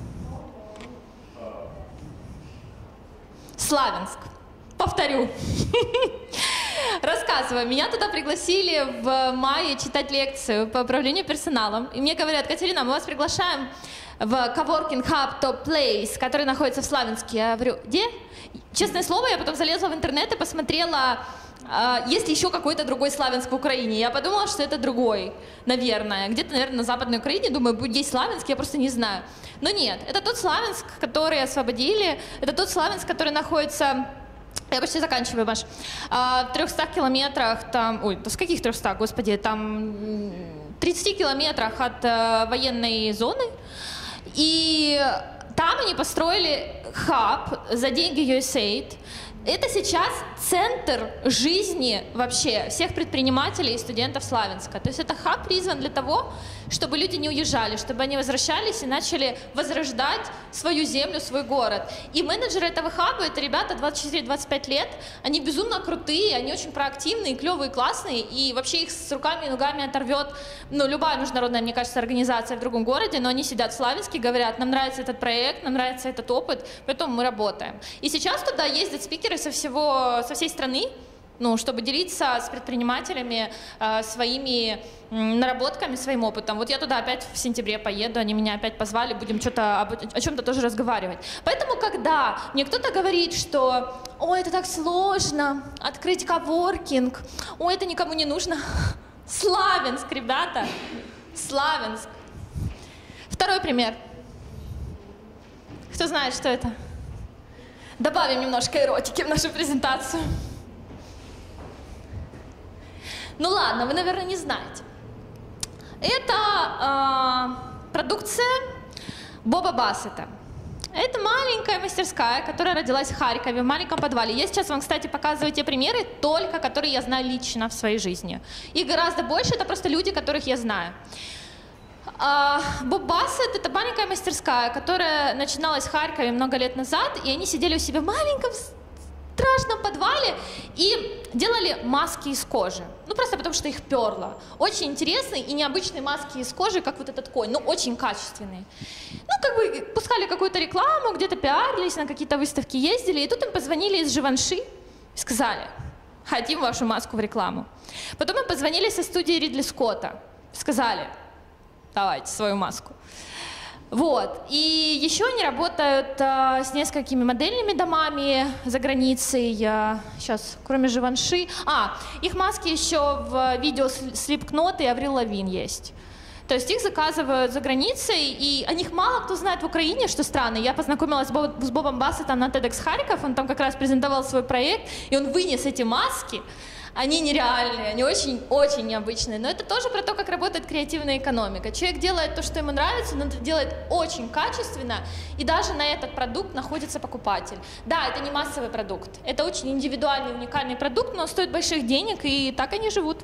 Славянск. Повторю. Рассказываю. Меня туда пригласили в мае читать лекцию по управлению персоналом. И мне говорят: Катерина, мы вас приглашаем в Coworking Hub Top Place, который находится в Славянске. Я говорю: где? Честное слово, я потом залезла в интернет и посмотрела А, есть ли еще какой-то другой Славянск в Украине? Я подумала, что это другой, наверное. Где-то, наверное, на Западной Украине, думаю, будет есть Славянск, я просто не знаю. Но нет, это тот Славянск, который освободили, это тот Славянск, который находится... Я почти заканчиваю, Маш. А, в трехстах километрах, там... Ой, с каких трехстах, господи? Там тридцати километрах от э, военной зоны. И там они построили хаб за деньги ю эс эй ай ди. Это сейчас центр жизни вообще всех предпринимателей и студентов Славянска. То есть это хаб призван для того, чтобы люди не уезжали, чтобы они возвращались и начали возрождать свою землю, свой город. И менеджеры этого хаба — это ребята двадцать четыре — двадцать пять лет, они безумно крутые, они очень проактивные, клевые, классные, и вообще их с руками и ногами оторвет, ну, любая международная, мне кажется, организация в другом городе, но они сидят в Славянске, говорят, нам нравится этот проект, нам нравится этот опыт, поэтому мы работаем. И сейчас туда ездят спикеры со всего, со всей страны, ну, чтобы делиться с предпринимателями э, своими м, наработками, своим опытом. Вот я туда опять в сентябре поеду, они меня опять позвали, будем что-то об, о чем-то тоже разговаривать. Поэтому, когда мне кто-то говорит, что «Ой, это так сложно, открыть коворкинг, ой, это никому не нужно», Славянск, ребята, Славянск. Второй пример. Кто знает, что это? Добавим немножко эротики в нашу презентацию. Ну ладно, вы, наверное, не знаете. Это э, продукция Боба Бассета. Это маленькая мастерская, которая родилась в Харькове, в маленьком подвале. Я сейчас вам, кстати, показываю те примеры, только которые я знаю лично в своей жизни. Их гораздо больше, это просто люди, которых я знаю. Боб Бассет — это маленькая мастерская, которая начиналась в Харькове много лет назад, и они сидели у себя в маленьком страшном подвале и делали маски из кожи. Ну, просто потому что их перло. Очень интересные и необычные маски из кожи, как вот этот конь, но очень качественные. Ну, как бы пускали какую-то рекламу, где-то пиарились, на какие-то выставки ездили, и тут им позвонили из Живанши и сказали: хотим вашу маску в рекламу. Потом им позвонили со студии Ридли Скотта, сказали: давайте свою маску. Вот. И еще они работают а, с несколькими модельными домами за границей. А, сейчас, кроме Живанши. А, их маски еще в видео Slipknot и Аврил Лавин есть. То есть их заказывают за границей, и о них мало кто знает в Украине, что странно. Я познакомилась с, Боб, с Бобом Бассетом на TEDx Харьков, он там как раз презентовал свой проект, и он вынес эти маски. Они нереальные, они очень-очень необычные. Но это тоже про то, как работает креативная экономика. Человек делает то, что ему нравится, но делает очень качественно, и даже на этот продукт находится покупатель. Да, это не массовый продукт, это очень индивидуальный, уникальный продукт, но он стоит больших денег, и так они живут.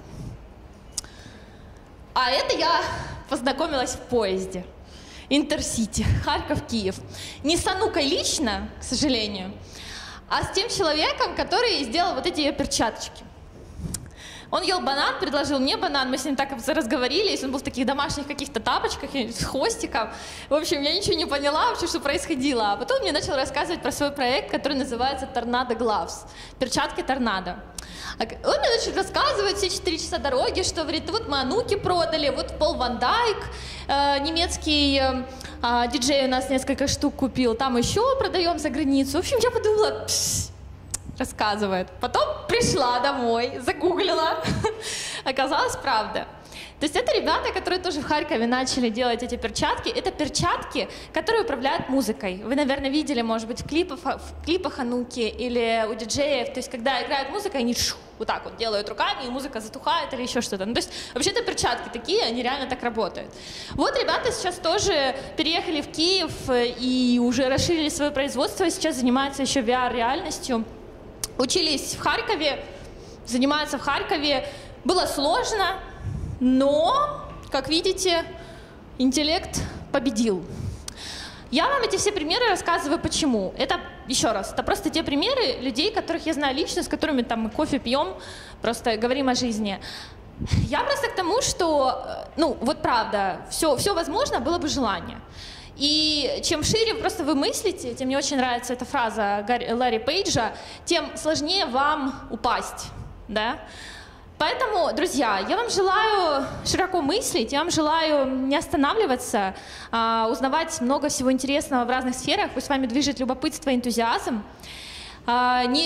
А это я познакомилась в поезде. Интерсити, Харьков-Киев. Не с Анукой лично, к сожалению, а с тем человеком, который сделал вот эти перчаточки. Он ел банан, предложил мне банан, мы с ним так разговорились, он был в таких домашних каких-то тапочках с хвостиком. В общем, я ничего не поняла вообще, что происходило. А потом он мне начал рассказывать про свой проект, который называется Tornado Gloves, перчатки торнадо. Он мне начал рассказывать все четыре часа дороги, что, говорит, вот мы Ануки продали, вот Пол Ван Дайк, э, немецкий э, э, диджей у нас несколько штук купил, там еще продаем за границу. В общем, я подумала, пш, рассказывает. Потом пришла домой, загуглила, оказалось правда. То есть это ребята, которые тоже в Харькове начали делать эти перчатки. Это перчатки, которые управляют музыкой. Вы, наверное, видели, может быть, в клипах, в клипах Ануки или у диджеев. То есть когда играет музыка, они шу, вот так вот делают руками, и музыка затухает или еще что-то. Ну, то есть вообще-то перчатки такие, они реально так работают. Вот ребята сейчас тоже переехали в Киев и уже расширили свое производство, сейчас занимаются еще ви ар-реальностью. Учились в Харькове, занимаются в Харькове. Было сложно, но, как видите, интеллект победил. Я вам эти все примеры рассказываю почему. Это, еще раз, это просто те примеры людей, которых я знаю лично, с которыми там мы кофе пьем, просто говорим о жизни. Я просто к тому, что, ну, вот правда, все, все возможно, было бы желание. И чем шире просто вы мыслите, тем мне очень нравится эта фраза Ларри Пейджа, тем сложнее вам упасть, да? Поэтому, друзья, я вам желаю широко мыслить, я вам желаю не останавливаться, а, узнавать много всего интересного в разных сферах, пусть с вами движет любопытство и энтузиазм. А, не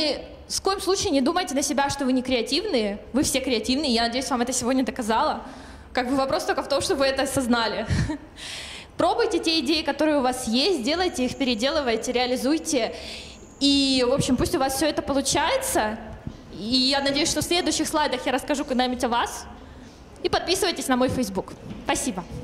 в коем случае не думайте на себя, что вы не креативные. Вы все креативные, я надеюсь, вам это сегодня доказала. Как бы вопрос только в том, чтобы вы это осознали. Пробуйте те идеи, которые у вас есть, делайте их, переделывайте, реализуйте. И, в общем, пусть у вас все это получается. И я надеюсь, что в следующих слайдах я расскажу когда-нибудь о вас. И подписывайтесь на мой Facebook. Спасибо.